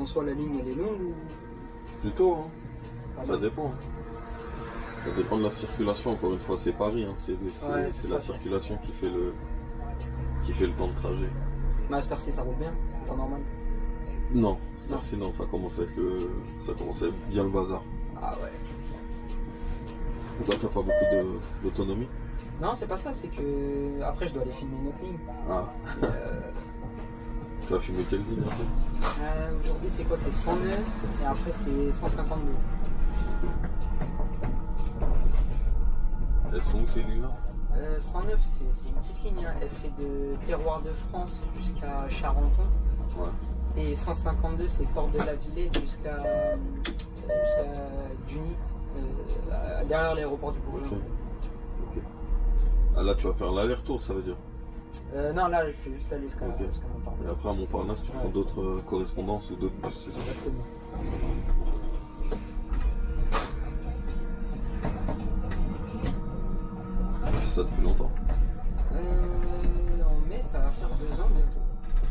en soi, la ligne, elle est longue ou... Plutôt, hein. Ah, Ça dépend. Ça dépend de la circulation, encore une fois, c'est Paris, hein. C'est la circulation qui fait le temps de trajet. Mais à cette heure-ci, ça roule bien, en temps normal? Non, sinon ça commence à être bien le bazar. Ah ouais. Toi, t'as pas beaucoup d'autonomie? Non, c'est pas ça, c'est que après je dois aller filmer une autre ligne. Ah. Tu vas filmer quelle ligne après? Aujourd'hui c'est quoi? C'est 109 et après c'est 152. Elles sont où ces lignes-là? 109 c'est une petite ligne, hein. Elle fait de Terroir de France jusqu'à Charenton. Ouais. Et 152 c'est Porte de la Villette jusqu'à Duny, derrière l'aéroport du Bourgogne. Ok. Ah là tu vas faire l'aller-retour, ça veut dire? Non, là je fais juste aller jusqu'à Montparnasse. Et après à Montparnasse tu prends d'autres correspondances ou d'autres bus, c'est ça? Exactement. Tu fais ça depuis longtemps? En mai ça va faire 2 ans bientôt.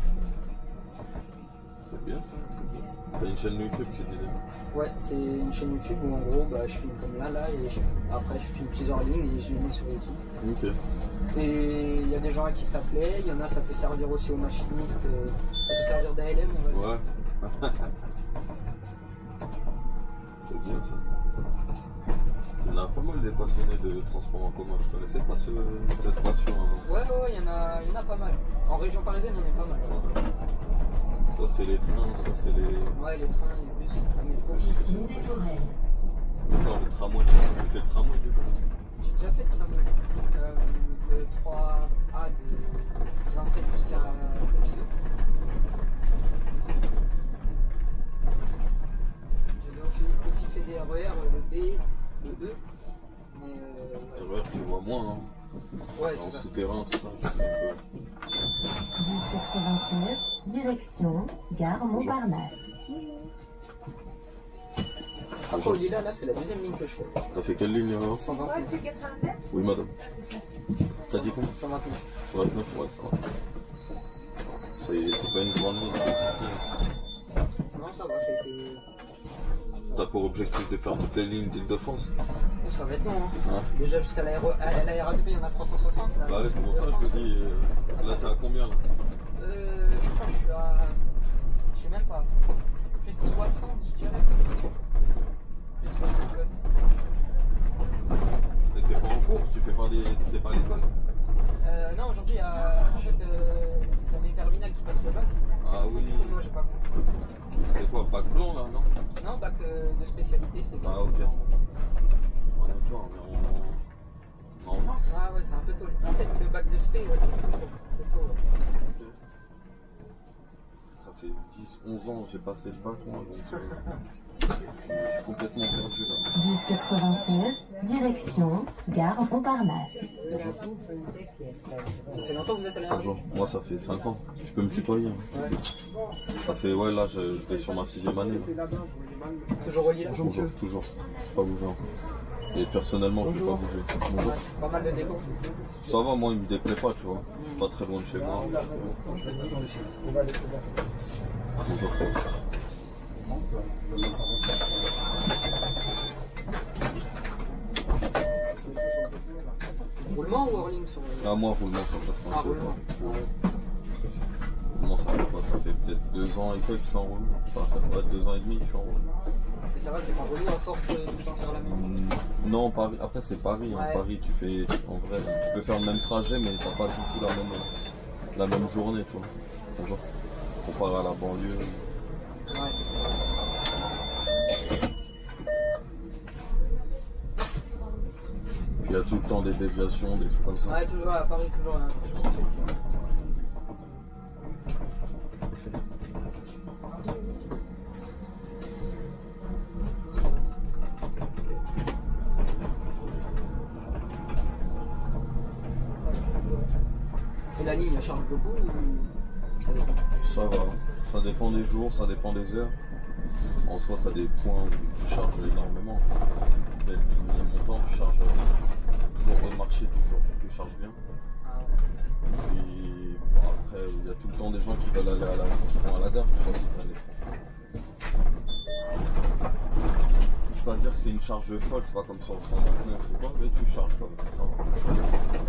C'est bien ça. T'as une chaîne YouTube, tu disais? Ouais, c'est une chaîne YouTube où en gros je filme comme là et après je filme plusieurs lignes et je les mets sur YouTube. Ok. Et il y a des gens à qui ça plaît, il y en a ça peut servir aussi aux machinistes, ça peut servir d'ALM on va dire. Ouais. C'est bien ça. Il y en a pas mal des passionnés de transport en commun, je connaissais pas cette passion avant. Ouais, il y en a pas mal. En région parisienne on est pas mal. Soit c'est les trains, soit c'est les... Ouais, les trains, les bus, la métro. Attends, le tramway, tu fais le tramway du coup? J'ai déjà fait le tramway. Le 3A de Vincennes jusqu'à Clotilde. J'avais aussi fait des RER, le B, le E. Mais RER, tu vois moins, hein. Ouais, en c'est ça. souterrain, tout ça. Bus 96, direction Gare Montparnasse. Après au Lila, là c'est la deuxième ligne que je fais. T'as fait quelle ligne alors? 129. Oui madame. T'as dit combien? 129. 29, ouais, ça va. C'est pas une grande ligne. Non, ça va, ça a été... T'as pour objectif de faire toutes les lignes d'Île-de-France? Oh, ça va être long, hein. Hein? Déjà jusqu'à la RATP, il y en a 360. Là, Bah ouais, c'est pour ça que je te dis, là t'es à combien là? Je crois que je suis à... Je sais même pas. Plus de 60, je dirais. Plus de 60 codes. Et t'es pas en cours? T'es pas à l'école? Non, aujourd'hui, il y a en fait, mes terminales qui passent le bac. Ah oui. Du coup, moi, j'ai pas cours. C'est quoi, bac blanc là, non? Non, bac de spécialité, c'est Ah ok. On est en mars? Ah ouais, c'est un peu tôt. En fait, le bac de spé, ouais, c'est tôt. C'est tôt, ouais. Ça fait 10-11 ans que j'ai passé le bac, moi, donc je suis complètement perdu là. Bus 96, direction Gare Montparnasse. Bonjour. Ça fait longtemps que vous êtes allé à Bonjour. Moi ça fait 5 ans. Tu peux me tutoyer? Hein. Ouais. Ça fait, ouais, là je vais sur ma 6e année. Là. Toujours au Lila? Bonjour, toujours. J'ai pas bougé encore. Et personnellement, je vais pas bouger. Bonjour. Ouais, pas mal de déco. Ça va, moi il me déplaît pas, tu vois. Je suis pas très loin de chez moi. Bonjour. Roulement ou hors-ligne sur le... Ah, moi, roulement sur Ah, 96. roulement. Roulement, ça fait quoi? Ça fait peut-être 2 ans et quelques que je suis en roulement. Enfin, ouais, 2 ans et demi que je suis en roulement. Et ça va, c'est pas relou à force de tout le temps faire la même? Non, Paris, après c'est Paris. Hein. Ouais. Paris, tu fais, en vrai, tu peux faire le même trajet, mais t'as pas du tout la même journée, tu vois. Genre, comparé à la banlieue. Ouais. Puis il y a tout le temps des déviations, des trucs comme ça. Ouais, toujours, à Paris, toujours un truc qui fait. Et la ligne, elle charge beaucoup ou ça dépend? Ça va, ça dépend des jours, ça dépend des heures. En soi, tu as des points où tu charges énormément. Mais le montant, tu charges jour de marché, tu charges bien. Ah ouais. Puis bon, après, il y a tout le temps des gens qui veulent aller qui vont à la gare, tu vois, qui prennent les transports. peux pas dire que c'est une charge folle, c'est pas comme sur le 129 ou quoi, mais tu charges quand même.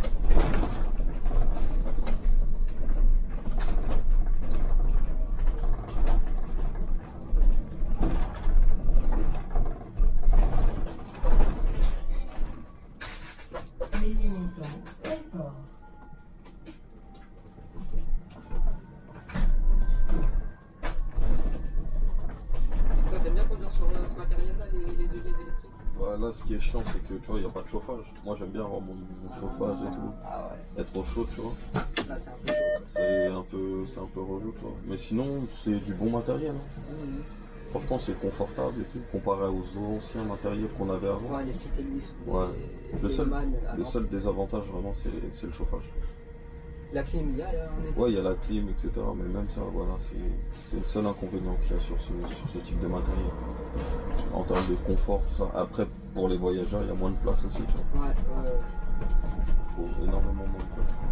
Toi, t'aimes bien conduire sur ce matériel-là, les électriques? Ouais, là, ce qui est chiant, c'est que tu vois, il n'y a pas de chauffage. Moi, j'aime bien avoir mon chauffage et tout. Ah ouais. Être au chaud, tu vois. Là, c'est un peu chaud. C'est un peu relou, tu vois. Mais sinon, c'est du bon matériel. Hein. Franchement, c'est confortable et tout, comparé aux anciens matériels qu'on avait avant. Ouais, les Citélis. Ouais. Le seul le désavantage, vraiment, c'est le chauffage. La clim, il y a là, en été. Ouais, il y a la clim, etc. Mais même ça, voilà, c'est le seul inconvénient qu'il y a sur ce type de matériel. En termes de confort, tout ça. Après, pour les voyageurs, il y a moins de place aussi, tu vois. Ouais. Il faut énormément moins de place.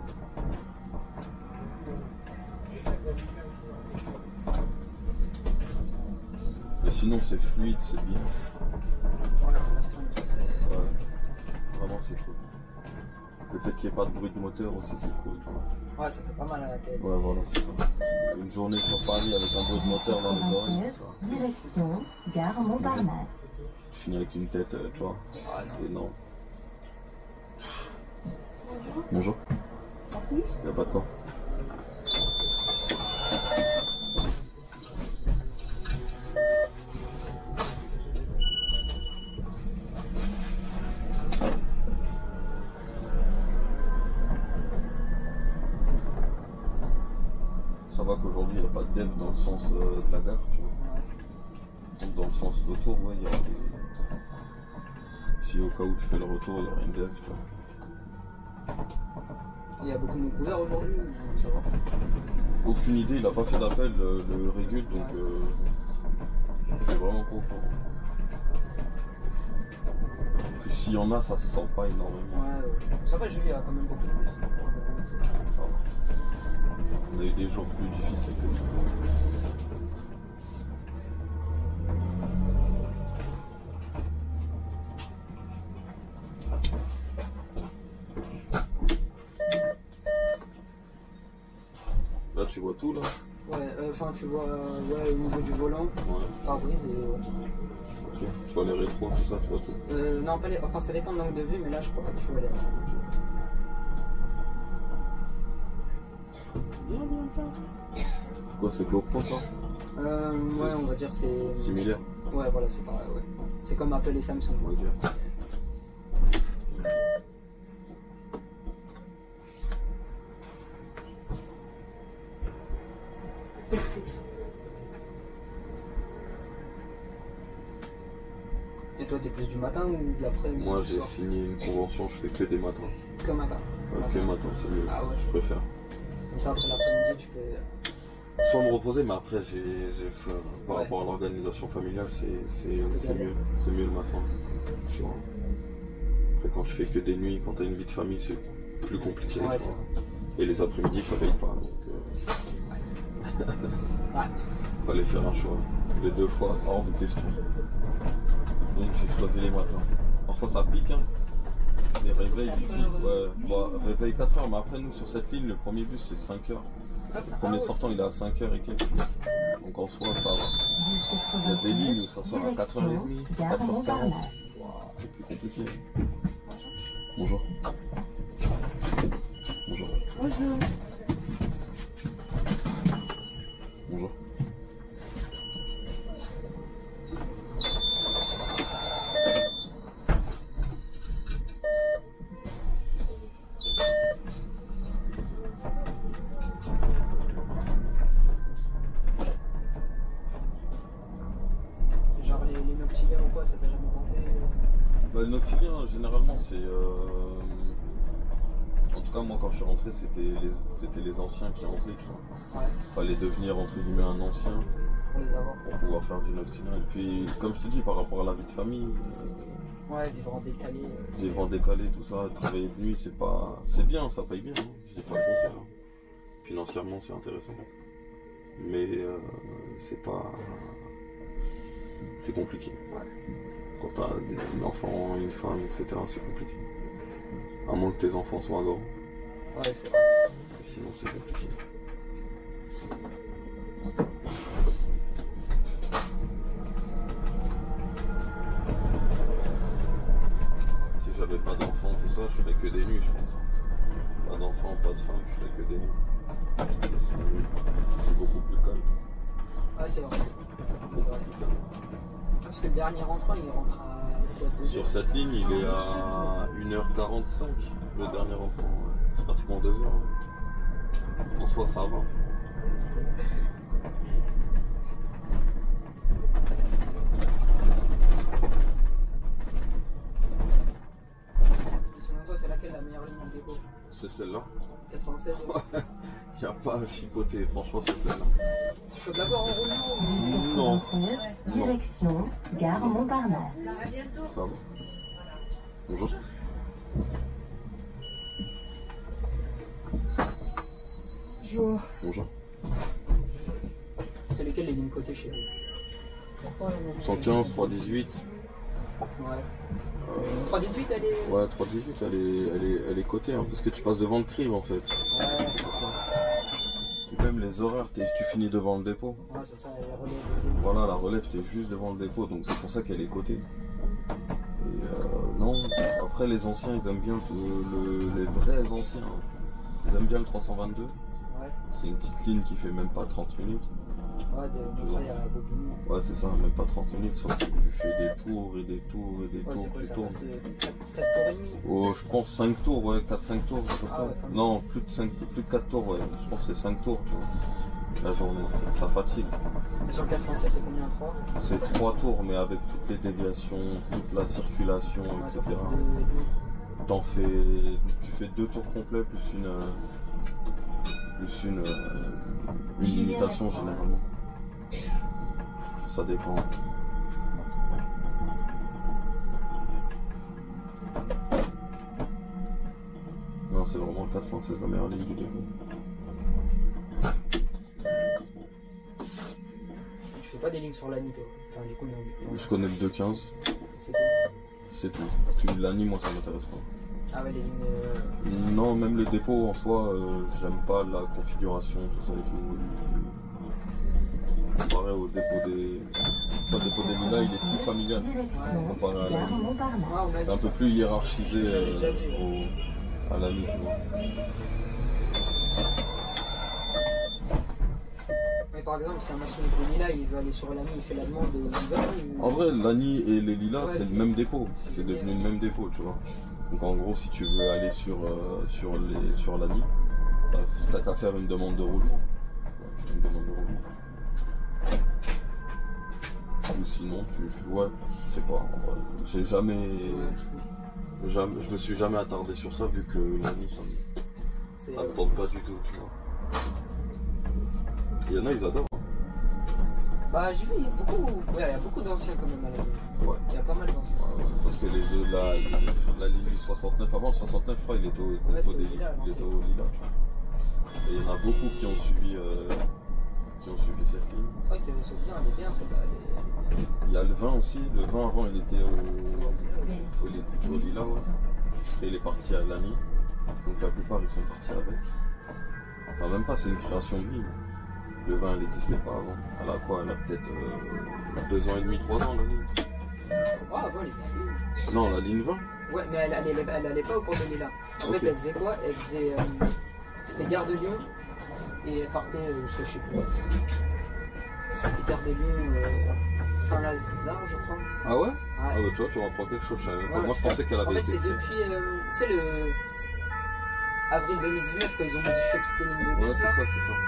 Mais sinon, c'est fluide, c'est bien. Ouais, ça passe quand même, Ouais. Vraiment, c'est cool. Le fait qu'il n'y ait pas de bruit de moteur aussi, c'est cool, tu vois. Ouais, ça fait pas mal à la tête. Ouais, voilà, c'est ça. Une journée sur Paris avec un bruit de moteur dans les oreilles, 96, direction Gare Montparnasse. tu finis avec une tête, tu vois, Ah non. énorme. Bonjour. Merci. Il n'y a pas de quoi. Ça va qu'aujourd'hui il n'y a pas de dev dans le sens de la gare, tu vois. Donc dans le sens retour, ouais, il y a des... Si au cas où tu fais le retour, il y aura une dev, tu vois. Il y a beaucoup de monde couvert aujourd'hui ou ça va? Aucune idée, il n'a pas fait d'appel, le régule, donc je suis vraiment pas au courant. Puis s'il y en a, ça se sent pas énormément. Ouais, ça va, il y a quand même beaucoup de bus. Ça va. On a eu des jours plus difficiles que ça. Là, tu vois tout, là? Ouais, enfin, tu vois, ouais, au niveau du volant, Ouais. pare-brise et. Ok. Tu vois les rétros, tout ça, tu vois tout. Non, pas les. Enfin, ça dépend de l'angle de vue, mais là, je crois pas que tu vois les. Quoi, c'est GoPro, ça? Ouais, on va dire c'est. Similaire, Ouais, voilà, c'est pareil, ouais. C'est comme Apple et Samsung. on va dire. Et toi, t'es plus du matin ou de l'après-midi? Moi, du j'ai soir? signé une convention, je fais que des matins. Que matin. Que matin, c'est mieux. Ah ouais. Je préfère. Comme ça, après l'après-midi, tu peux. Soit me reposer, mais après, j'ai fait, par Ouais. rapport à l'organisation familiale, c'est un peu galère. mieux. C'est mieux le matin. Tu vois. Après, quand tu fais que des nuits, quand tu as une vie de famille, c'est plus compliqué. Ouais, tu vois. Et les après-midi, ça paye pas. Donc, Ouais. fallait faire un choix. Les deux fois, hors de question. Donc, j'ai choisi les matins. Parfois, ça pique, hein. Les réveils, 4 ils heures, piquent. Ouais, bah, réveil 4 heures, mais après, nous, sur cette ligne, le premier bus, c'est 5 heures. Ah, ça Le premier ouais. sortant, il est à 5 heures et quelques. Donc, en soi, ça va. Il y a des lignes où ça sort à 4h30, Gare 4h40. Montparnasse. C'est plus compliqué. Bonjour. Bonjour. Bonjour. Bonjour. Genre les noctiliens ou quoi, ça t'a jamais tenté? Bah, le noctilien, généralement, c'est. En tout cas, moi, quand je suis rentré, c'était les anciens qui en faisaient, tu vois. Ouais, Fallait devenir, entre guillemets, un ancien pour les avoir. pour pouvoir faire du noctilien. Et puis, comme je te dis, par rapport à la vie de famille, Ouais, vivre en décalé. vivre en décalé, tout ça, travailler de nuit, c'est pas. C'est bien, ça paye bien, hein. Je dis pas le contraire. Hein. Financièrement, c'est intéressant. Mais c'est pas. c'est compliqué. Ouais. Quand t'as un enfant, une femme, etc., c'est compliqué. À moins que tes enfants soient grands. Ouais, c'est vrai. Sinon, c'est compliqué. Si j'avais pas d'enfants, tout ça, je ferais que des nuits, je pense. Pas d'enfants, pas de femme, je ferais que des nuits. C'est beaucoup plus calme. Ouais, c'est vrai. Beaucoup plus calme. Parce que le dernier entrant, il rentre à quoi, 2 Sur heures. cette ligne, il est à 1h45, le dernier enfant. Ouais. Pratiquement 2 heures. Ouais. En soi, ça va. Selon toi, c'est laquelle la meilleure ligne du dépôt? C'est celle-là. 96. Il n'y a pas à chipoter, franchement, c'est celle-là. C'est chaud de l'avoir en roulement ou... Non. 96, direction Gare Montparnasse. Ça va. Bonjour. Bonjour. Bonjour. C'est lesquelles les lignes cotées chez vous? 115, 318. Ouais. 318, elle est... Ouais, 318, elle est cotée, hein, parce que tu passes devant le crible en fait. Ouais, C'est pour ça. Et même les horaires, tu finis devant le dépôt. ouais, c'est ça, elle relève et tout. Voilà, la relève, t'es juste devant le dépôt, donc c'est pour ça qu'elle est cotée. Et non, après les anciens, ils aiment bien les vrais anciens. Ils aiment bien le 322. Ouais. C'est une petite ligne qui fait même pas 30 minutes. Ouais, de Montreuil à Bobigny. Ouais, c'est ça, même pas 30 minutes, sauf que tu fais des tours et des tours et des Ouais, tours, c'est quoi, tu ça tournes. reste 4 tours et demi. Oh, je pense 5 tours, ouais, 4-5 tours. À peu Ah près. ouais, quand même. Non, plus de 4 tours, ouais. Je pense que c'est 5 tours, tu vois. La journée, ça fatigue. Et sur le 4 français, c'est combien? 3? C'est 3 tours, mais avec toutes les déviations, toute la circulation, Ouais, ça etc. fait 2,5. Tu fais 2 tours complets plus une limitation généralement. Ça dépend. Non, c'est vraiment le 96, la meilleure ligne du dépôt. Tu fais pas des lignes sur l'ANI, toi? Enfin, du coup, non. Je connais le 215, C'est tout. c'est tout. Puis l'ANI, moi, ça m'intéresse pas. Ah ouais, les lignes... Non, même le dépôt en soi, j'aime pas la configuration, tout ça et tout. Comparé au dépôt des... Le dépôt des Lilas, il est plus familial. Comparé à Gare l'ANI. Ouais, Montparnasse. on a C'est un dit peu ça. plus hiérarchisé déjà dit. à l'ANI, tu vois. Mais par exemple, si un machiniste de Lila, il veut aller sur l'ANI, il fait la demande au niveau. En vrai, l'ANI et les Lilas, Ouais, c'est c'est- le même dépôt. c'est C'est devenu génial. le même dépôt, tu vois. Donc en gros, si tu veux aller sur l'ANI, t'as qu'à faire une demande de roulement. Ouais, tu fais une demande de roulement. Ou sinon, ouais, je sais pas. En vrai, j'ai jamais, je me suis jamais attardé sur ça vu que l'ANI, C'est... ça me tente pas du tout, tu vois. Il y en a, ils adorent. Bah, j'ai vu, il y a beaucoup... Ouais, il y a beaucoup d'anciens quand même à l'ANI. Ouais. Il y a pas mal d'anciens. Parce que la ligne du 69, avant le 69, je crois, il était au Ouais, c'était des au Lilas, il était au Lilas, tu vois. Et il y en a beaucoup qui ont suivi cette ligne. C'est vrai que ce bien, elle est bien, celle-là. Elle est... Il y a le 20 aussi. Le 20 avant, il était au Lilas, ouais. Et il est parti à l'ANI. Donc la plupart, ils sont partis avec. Enfin, même pas, c'est une création de ligne. Le 20, elle n'existait pas avant. Elle a quoi? Elle a peut-être 2 ans et demi, 3 ans, la ligne. Ah, avant, elle existait. Non, la ligne 20. Ouais, mais elle allait pas au port de Lila. En Ok. fait, elle faisait quoi? Elle faisait... c'était Gare de Lyon. Et elle partait, je sais plus. C'était Gare de Lyon, Saint-Lazare, je crois. Ah ouais? Ouais. Ah bah tu vois, tu m'apprends quelque chose. Je savais pas. Ouais, Moi, je pensais qu'elle En avait fait, été c'est faite. depuis, tu sais, le avril 2019, quand ils ont modifié toutes les lignes de Ouais, bus c'est là. ça, c'est ça.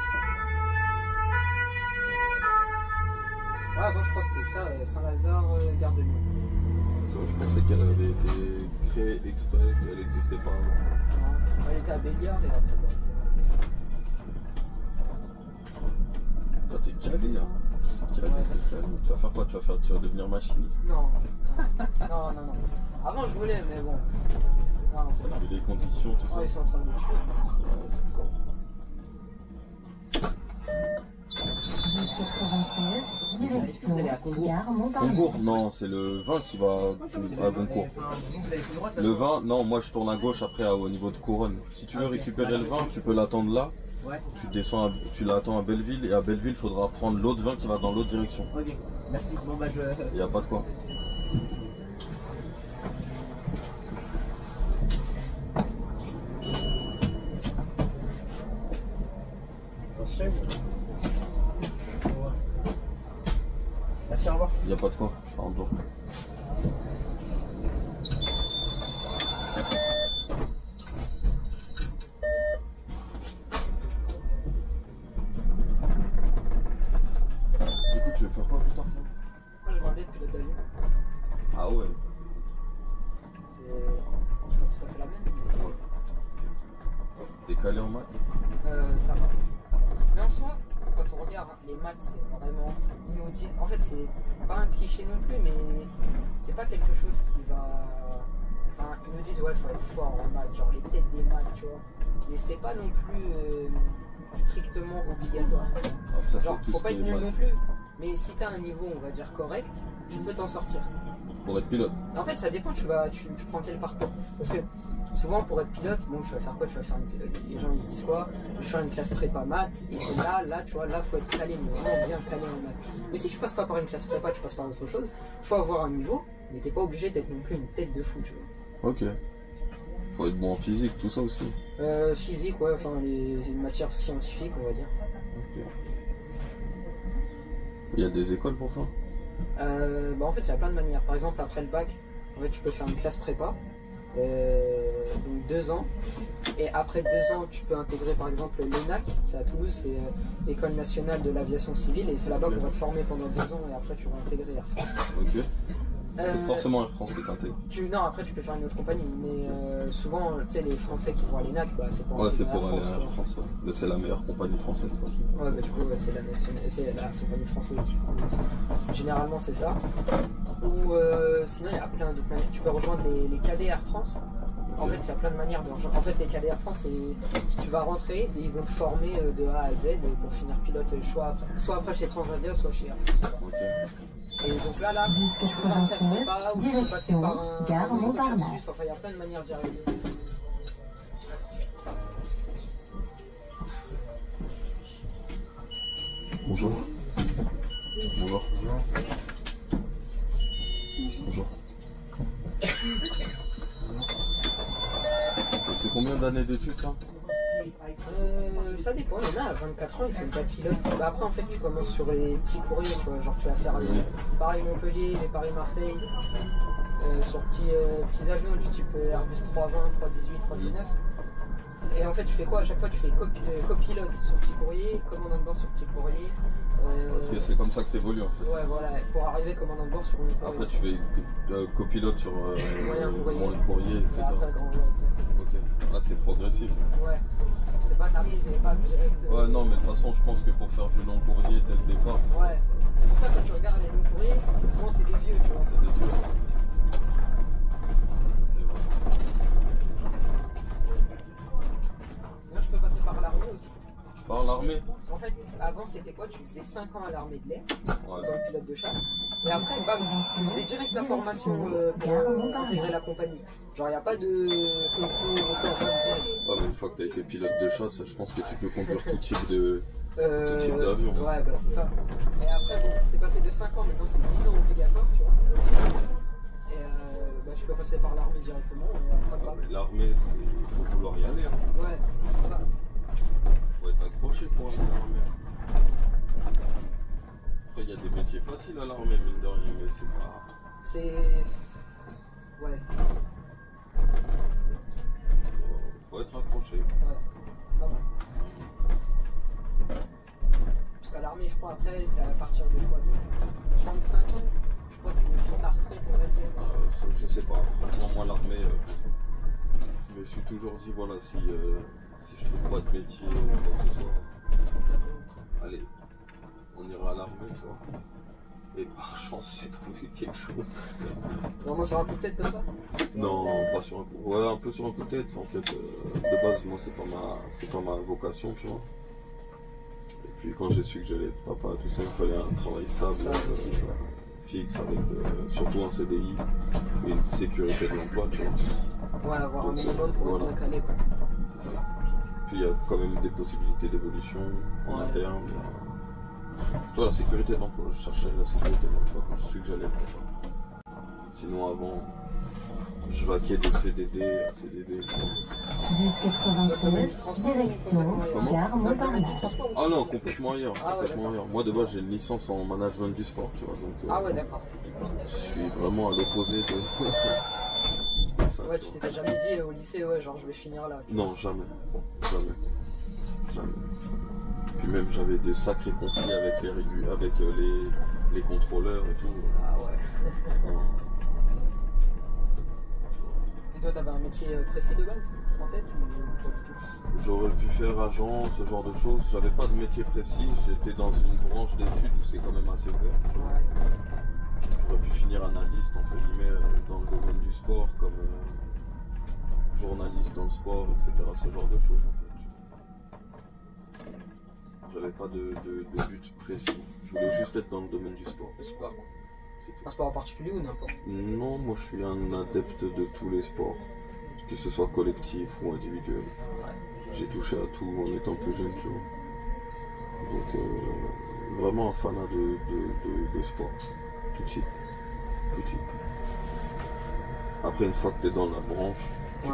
Ouais, avant, je crois que c'était ça, Saint-Lazare, Gare de Lyon. Tu vois, je pensais qu'elle avait été créée exprès, qu'elle n'existait pas avant. Non, elle était à Béliard et après, bah, Toi, t'es déjà allé, hein? T'es déjà allé, Ouais. t'es déjà allé. Tu vas faire quoi? Tu vas devenir machiniste. non. Non. Avant, je voulais, mais bon. Non, c'est pas. Vu les conditions, tout ça. Ouais, ils sont en train de me tuer. C'est trop. 96, Est-ce que vous allez à direction Concours? Gare Montparnasse. Concours? Non, c'est le 20 qui va à Goncourt. Le 20, non, moi je tourne à gauche après au niveau de Couronne. Si tu veux récupérer le 20, tu peux l'attendre là. Ouais. Tu descends, tu l'attends à Belleville et à Belleville, il faudra prendre l'autre 20 qui va dans l'autre direction. Ok, merci. Bon bah je. Il n'y a pas de quoi. Merci, au revoir. Il n'y a pas de quoi. Je pars en dehors. Du coup, tu veux faire quoi plus tard, toi? Moi je vais aller pilote d'avion. Ah ouais. C'est pas tout à fait la même. Ouais. T'es calé en maths? Ça va. Mais en soi, quand on regarde les maths, c'est vraiment inutile. En fait, c'est pas un cliché non plus, mais c'est pas quelque chose qui va. Enfin, ils nous disent, ouais, faut être fort en maths, genre les têtes des maths, tu vois. Mais c'est pas non plus strictement obligatoire. Après, Genre, c'est tout faut ce pas qui être est nul maths. non plus. Mais si t'as un niveau, on va dire correct, tu peux t'en sortir. Pour être pilote. En fait, ça dépend, tu prends quel parcours. Parce que souvent, pour être pilote, bon, tu vas faire quoi? Tu vas faire les gens, ils se disent quoi? Je vais faire une classe prépa maths, et c'est là, tu vois, là, faut être calé, mais vraiment bien calé en maths. Mais si tu passes pas par une classe prépa, tu passes par autre chose, faut avoir un niveau, mais t'es pas obligé d'être non plus une tête de fou, tu vois. Ok. Faut être bon en physique, tout ça aussi. Physique, ouais, enfin, les matières scientifiques, on va dire. Ok. Il y a des écoles pour ça? Bah, en fait, il y a plein de manières. Par exemple, après le bac, en fait, tu peux faire une classe prépa. Donc 2 ans, et après 2 ans tu peux intégrer par exemple l'ENAC, c'est à Toulouse, c'est École Nationale de l'Aviation Civile, et c'est là-bas qu'on va te former pendant 2 ans, et après tu vas intégrer Air France. Ok. C'est forcément Air France que t'intègres. Non, après tu peux faire une autre compagnie, mais souvent tu sais les Français qui vont à l'ENAC, bah, c'est pour Ouais, c'est intégrer pour Air aller à France, tu Air vois. France. Ouais. Mais c'est la meilleure compagnie française, de toute façon. Ouais, bah du coup ouais, c'est la compagnie française. Généralement c'est ça. Ou sinon il y a plein d'autres manières. Tu peux rejoindre les cadets Air France. En fait il y a plein de manières de rejoindre. En fait les cadets Air France, tu vas rentrer et ils vont te former de A à Z pour finir pilote, soit après chez Transavia, soit chez Air France. Ok. Et donc là, tu peux faire une classe prépa ou tu peux passer par un Gare Montparnasse. cursus. Enfin il y a plein de manières d'y arriver. Bonjour. Bonjour. Bonjour. Et c'est combien d'années d'études ça? Ça dépend, il y en a à 24 ans, ils sont déjà pilotes. Bah après en fait tu commences sur les petits courriers, tu vois, genre tu vas faire les Paris-Montpellier, les Paris-Marseille, sur petits avions du type Airbus 320, 318, 319. Et en fait tu fais quoi? À chaque fois tu fais copilote sur petit courrier, commandant de bord sur petit courrier. Parce que c'est comme ça que t'évolues en fait. Ouais voilà, pour arriver commandant de bord sur une courrier. Après tu fais copilote sur Moyen courrier. moyen courrier, etc. Et après grand, ouais, exact. Ok. Là c'est progressif. Ouais, c'est pas t'arrives et pas direct. Ouais non mais de toute façon je pense que pour faire du long courrier dès le départ, Ouais, c'est pour ça que quand tu regardes les longs courriers, souvent c'est des vieux, tu vois. c'est des vieux. C'est vrai. Sinon je peux passer par l'armée aussi. Par l'armée? En fait, avant c'était quoi? Tu faisais 5 ans à l'armée de l'air, en Ouais. tant que pilote de chasse. Et après, bam, tu faisais direct la formation pour intégrer la compagnie. Genre, il n'y a pas de concours ou quoi, en fait, direct. Ouais mais une fois que t'as été pilote de chasse, je pense que tu peux conduire tout type de... type d'avion. Ouais, bah c'est ça. Et après, bon, c'est passé de 5 ans, maintenant c'est 10 ans obligatoire, tu vois. Et bah, tu peux passer par l'armée directement. Après, bam. L'armée, il faut vouloir y aller. Hein. Ouais, c'est ça. Faut être accroché pour aller à l'armée. Après, il y a des métiers faciles à l'armée, mine de rien, mais c'est pas... C'est. Ouais. Faut être accroché. Ouais, pas mal. Parce qu'à l'armée, je crois, après, c'est à partir de quoi? De 35 ans? Je crois que tu prends ta retraite, on va dire. Je sais pas. Franchement, moi, l'armée, je me suis toujours dit, voilà, si je trouve pas de métier, quoi que ce soit, allez, on ira à l'armée, tu vois. Et par chance, j'ai trouvé quelque chose. Vraiment sur un coup de tête comme ça? Non, pas sur un coup. Ouais, un peu sur un coup de tête. En fait, de base, moi, c'est pas ma vocation, tu vois. Et Puis quand j'ai su que j'allais être papa, tout ça, il fallait un travail stable, fixe, avec surtout un CDI et une sécurité de l'emploi, tu vois. Ouais, avoir un minimum pour être calé, quoi. Puis il y a quand même des possibilités d'évolution en interne. Toi, la sécurité de l'emploi, je cherchais la sécurité de l'emploi quand je suis que j'allais être papa. Sinon avant, je vaquais de CDD à CDD. Bus 96, direction Gare Montparnasse. Ah non, complètement ailleurs. Complètement ailleurs. Moi de base j'ai une licence en management du sport, tu vois. Donc, ah ouais, d'accord. Je suis vraiment à l'opposé de ça. Ouais, tu t'étais jamais dit au lycée, ouais, genre je vais finir là. Non, jamais. Jamais. Jamais. Puis même j'avais des sacrés conflits avec les contrôleurs et tout. Ah ouais. Et toi, t'avais un métier précis de base en tête ou pas du tout? J'aurais pu faire agent, ce genre de choses. J'avais pas de métier précis. J'étais dans une branche d'études où c'est quand même assez ouvert. Ouais. J'aurais pu finir analyste entre guillemets dans le domaine du sport, comme journaliste dans le sport, etc. Ce genre de choses en fait. J'avais pas de but précis. Je voulais juste être dans le domaine du sport. Le sport. Un sport en particulier ou n'importe? Non, moi je suis un adepte de tous les sports, que ce soit collectif ou individuel. J'ai touché à tout en étant plus jeune, tu vois. Donc vraiment un fanat de sport, tout type. Tout type. Après une fois que tu es dans la branche, tu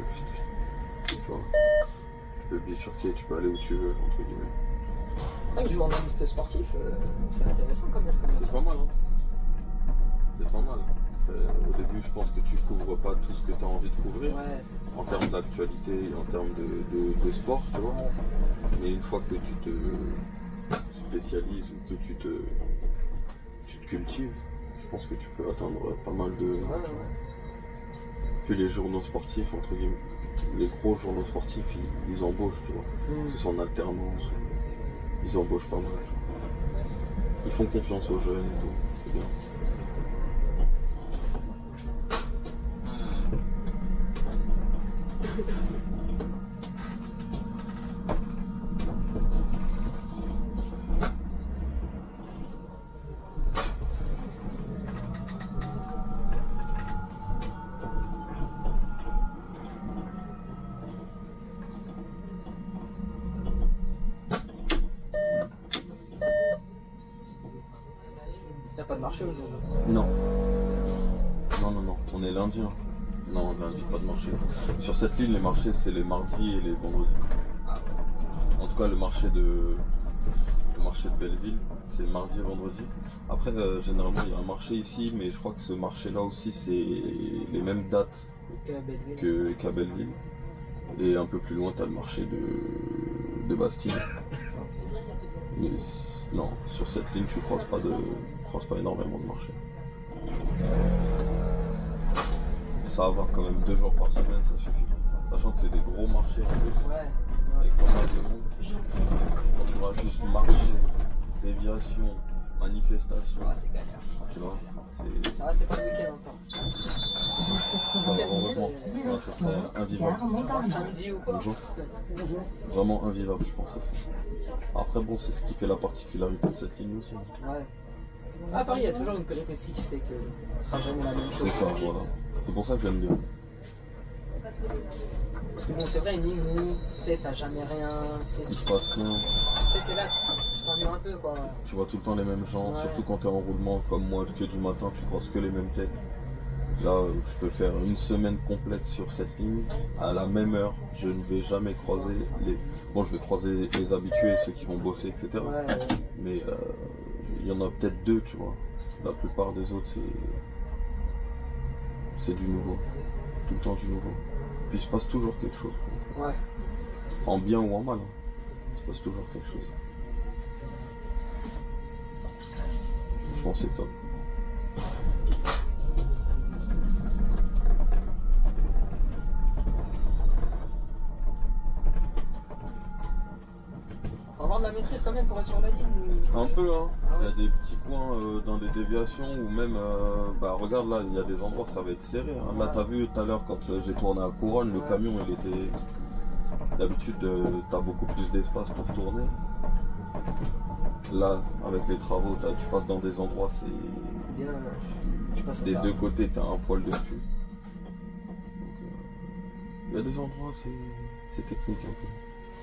peux bifurquer, tu peux aller où tu veux, entre guillemets. C'est vrai que journaliste sportif, c'est intéressant quand même. C'est pas mal, hein. C'est pas mal. Au début, je pense que tu couvres pas tout ce que tu as envie de couvrir, en termes d'actualité, en termes de sport, tu vois. Mais une fois que tu te spécialises ou que tu te cultives, je pense que tu peux atteindre pas mal de... Puis les journaux sportifs, entre guillemets, les gros journaux sportifs, ils embauchent, tu vois. Que ce soit en alternance, ils embauchent pas mal. Ils font confiance aux jeunes et tout, c'est bien. Y'a pas de marché aujourd'hui? Non. Non. On est lundi. Hein. Non, lundi, pas de marché. Sur cette ligne, les marchés, c'est les mardis et les vendredis. En tout cas, le marché de Belleville, c'est mardi et vendredi. Après, généralement, il y a un marché ici, mais je crois que ce marché-là aussi, c'est les mêmes dates qu'à Belleville. Et un peu plus loin, tu as le marché de Bastille. Mais non, sur cette ligne, tu croises pas énormément de marchés. Ça va quand même 2 jours par semaine, ça suffit. Sachant que c'est des gros marchés en plus, avec pas mal de monde. Quand tu vas juste marcher, déviation, manifestation. Ah, c'est galère. Tu vois, ça va, c'est pas le week-end encore. Ça serait invivable. Un samedi ou quoi? Vraiment invivable, je pense. Ça serait. Après, bon, c'est ce qui fait la particularité de cette ligne aussi. Ouais. À Paris, il y a toujours une péripétie qui fait que ce sera jamais la même chose. C'est ça, voilà. C'est pour ça que j'aime bien. Parce que bon, c'est vrai, une ligne où, tu sais, t'as jamais rien. Il se passe rien. Tu sais, t'es là, tu t'ennuies un peu, quoi. Tu vois tout le temps les mêmes gens, surtout quand t'es en roulement comme moi, que du matin, tu croises que les mêmes têtes. Là, je peux faire une semaine complète sur cette ligne, à la même heure. Je ne vais jamais croiser les... Bon, je vais croiser les habitués, ceux qui vont bosser, etc. Mais il y en a peut-être 2, tu vois. La plupart des autres, c'est du nouveau. Tout le temps du nouveau. Puis il se passe toujours quelque chose. Ouais. En bien ou en mal. Il se passe toujours quelque chose. Je pense que c'est top. Faut avoir de la maîtrise quand même pour être sur la ligne. Un peu, hein. Il y a des petits coins dans des déviations ou même, regarde là, il y a des endroits ça va être serré. Hein. Là, t'as vu tout à l'heure quand j'ai tourné à Couronne, le camion il était. D'habitude, t'as beaucoup plus d'espace pour tourner. Là, avec les travaux, tu passes dans des endroits, c'est. Bien, tu passes à des ça. deux côtés, t'as un poil dessus. Il y a des endroits, c'est technique un peu.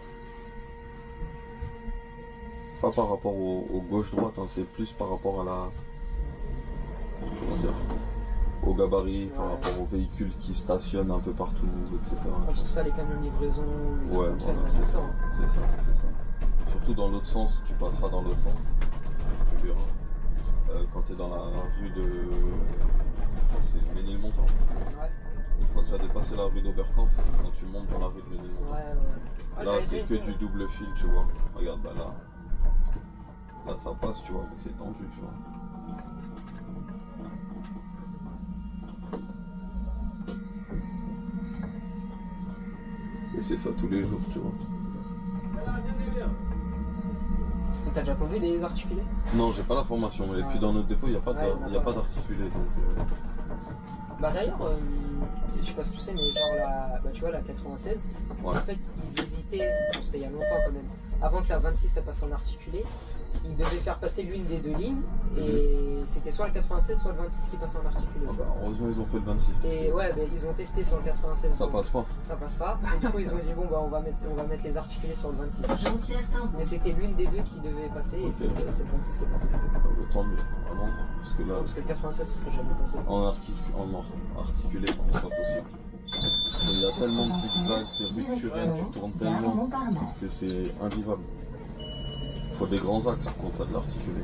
Pas par rapport au gauche-droite, hein, c'est plus par rapport à la. Comment dire, au gabarit, par rapport aux véhicules qui stationnent un peu partout, etc. Parce que ça, les camions de livraison, les trucs comme ça, voilà, il y en a tout le temps. c'est ça. Surtout dans l'autre sens, tu passeras dans l'autre sens, tu verras. Quand tu es dans la rue de. C'est Ménilmontant. Ouais. Une fois que ça a dépassé la rue d'Oberkampf, quand tu montes dans la rue de Ménilmontant. Ouais. Là, c'est que du double fil, tu vois. Regarde, bah là. Là, ça passe, tu vois, mais c'est tendu, tu vois. Et c'est ça tous les jours, tu vois. Et t'as déjà conduit des articulés? Non, j'ai pas la formation. Et puis dans notre dépôt, il n'y a pas d'articulé. Donc, Bah d'ailleurs, je sais pas si tu sais, mais genre tu vois la 96, ouais. En fait ils hésitaient, bon, c'était il y a longtemps quand même, avant que la 26 elle passe en articulé, ils devaient faire passer l'une des deux lignes et c'était soit le 96 soit le 26 qui passe en articulé. Ah bah, heureusement ils ont fait le 26. Et ouais, bah, ils ont testé sur le 96. Ça passe pas. Ça passe pas. Et du coup ils ont dit bon bah on va mettre les articulés sur le 26. Mais c'était l'une des deux qui devait passer et c'est le 26 qui est passé. Tant mieux, vraiment. Parce que là, Parce que le 96 serait jamais passé. En articulé, c'est pas possible. Il y a tellement de zigzags, c'est rue de Turenne, tu tournes tellement que c'est invivable. Il faut des grands axes quand tu as de l'articulé.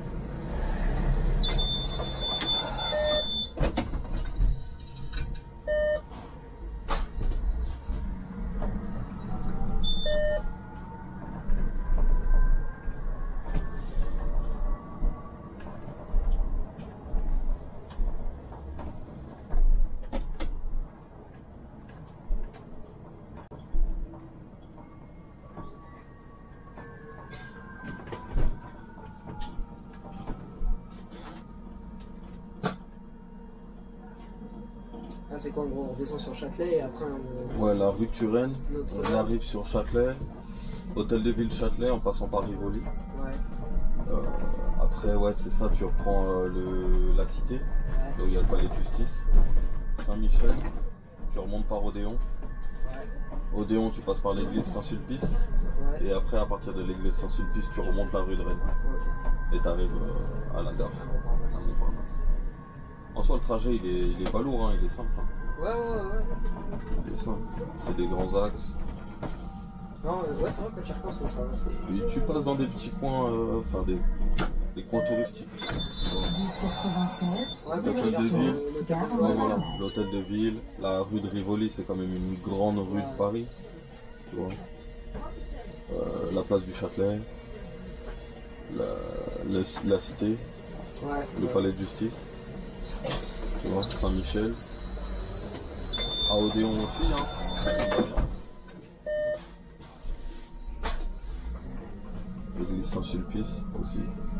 Ah, c'est quoi en gros, on redescend sur Châtelet et après Ouais, la rue de Turenne, on arrive sur Châtelet, hôtel de ville Châtelet en passant par Rivoli. Ouais. Après, ouais, c'est ça, tu reprends la cité, là où il y a le palais de justice, Saint-Michel, tu remontes par Odéon. Odéon, tu passes par l'église Saint-Sulpice, et après, à partir de l'église Saint-Sulpice, tu remontes la rue de Rennes, et tu arrives à la gare, à Montparnasse. En soi, le trajet, il est pas lourd, hein, il est simple. Hein. Ouais. Il est simple, c'est des grands axes. Non, ouais, c'est vrai que tu repenses, ça va, c'est... Et tu passes dans des petits coins, enfin des coins touristiques. Ouais, l'hôtel de ville, voilà. L'hôtel de ville, la rue de Rivoli, c'est quand même une grande rue de Paris, tu vois. La place du Châtelet, la cité, le palais de justice, tu vois, Saint-Michel, à Odéon aussi, hein. L'église Saint-Sulpice aussi.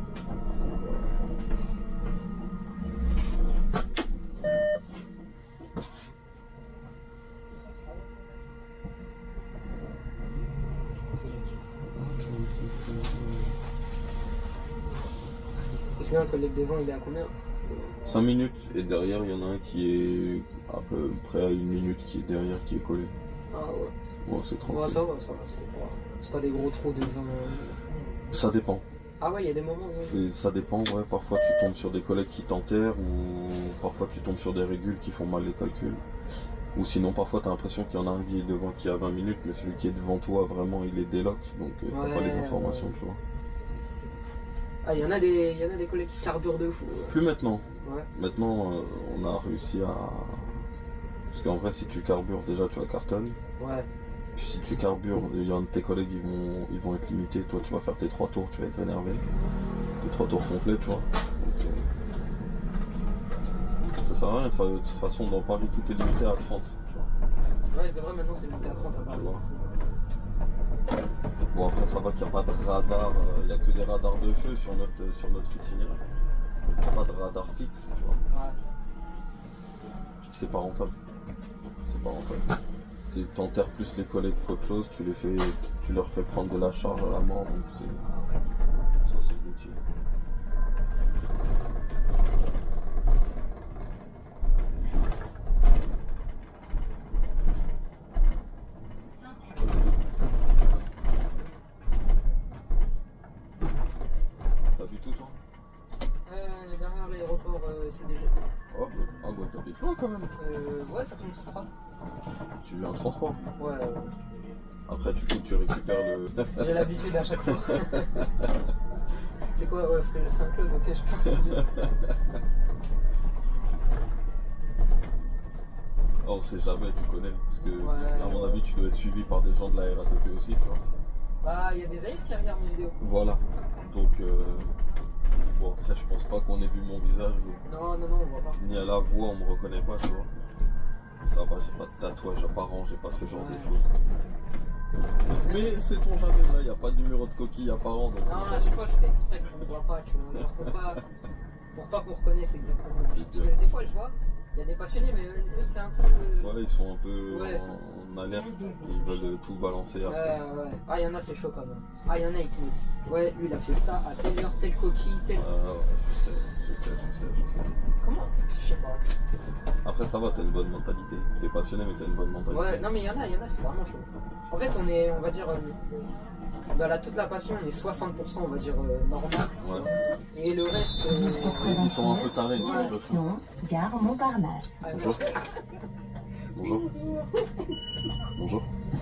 Et sinon, le collègue devant, il est à combien? 5 minutes, et derrière, il y en a un qui est à peu près à 1 minute qui est derrière, qui est collé. Ah ouais. Bon, c'est tranquille. Ouais, ça va. C'est pas des gros trous de 20... Ça dépend. Ah ouais, il y a des moments où... Et ça dépend, ouais. Parfois tu tombes sur des collègues qui t'enterrent, ou parfois tu tombes sur des régules qui font mal les calculs. Ou sinon, parfois tu as l'impression qu'il y en a un qui est devant qui a 20 minutes, mais celui qui est devant toi, vraiment, il est déloc, donc t'as pas les informations, tu vois. Ah, il y en a des collègues qui carburent de fou. Plus maintenant. Ouais. Maintenant, on a réussi à... Parce qu'en vrai, si tu carbures, déjà, tu vas cartonner. Ouais. Puis si tu carbures, il y a un de tes collègues, ils vont être limités. Toi, tu vas faire tes 3 tours, tu vas être énervé. Tes 3 tours complets, tu vois. Donc, ça sert à rien. De toute façon, dans Paris, tout est limité à 30. Tu vois. Ouais, c'est vrai, maintenant c'est limité à 30 à Paris. Bon, après, ça va qu'il n'y a pas de radar. Il n'y a que des radars de feu sur notre itinéraire. Il n'y a pas de radar fixe, tu vois. Ouais. C'est pas rentable. C'est pas rentable. Tu t'enterres plus les collègues qu'autre chose, tu leur fais prendre de la charge à la mort, donc ça fait une petite trotte. Tu veux un transport? Ouais. Après, du coup, tu récupères le. J'ai l'habitude à chaque fois. C'est quoi? Ouais, Saint-Claude, ok, je pense. Oh, on sait jamais, tu connais. Parce que, Ouais. à mon avis, tu dois être suivi par des gens de la RATP aussi, tu vois. Bah, il y a des AF qui regardent mes vidéos. Voilà. Donc, bon, après, je pense pas qu'on ait vu mon visage. Non, on voit pas. Ni à la voix, on me reconnaît pas, tu vois. Ça va, j'ai pas de tatouage apparent, j'ai pas ce genre de choses. Mais c'est ton jamais, là, il n'y a pas de numéro de coquille apparent. Donc Non, à chaque fois, je fais exprès qu'on ne voit pas, tu vois. Genre pour pas qu'on reconnaisse exactement. Parce que des fois, je vois, il y a des passionnés, mais eux, c'est un peu. Ouais, ils sont un peu Ouais. en alerte, ils veulent tout balancer après. Ouais. Ah, il y en a, c'est chaud quand même. Ah, il y en a, ils te mettent. Ouais, lui, il a fait ça à telle heure, telle coquille, telle. Ah ouais, je sais. Comment? Je sais pas. Après, ça va, t'as une bonne mentalité. T'es passionné, mais t'as une bonne mentalité. Ouais, non, mais il y en a, c'est vraiment chaud. En fait, on va dire, dans toute la passion, on est 60%, on va dire, normal. Ouais. Et le reste. Ils sont un peu tarés, ils sont un peu fous. Direction Gare Montparnasse. Bonjour. Bonjour. Bonjour.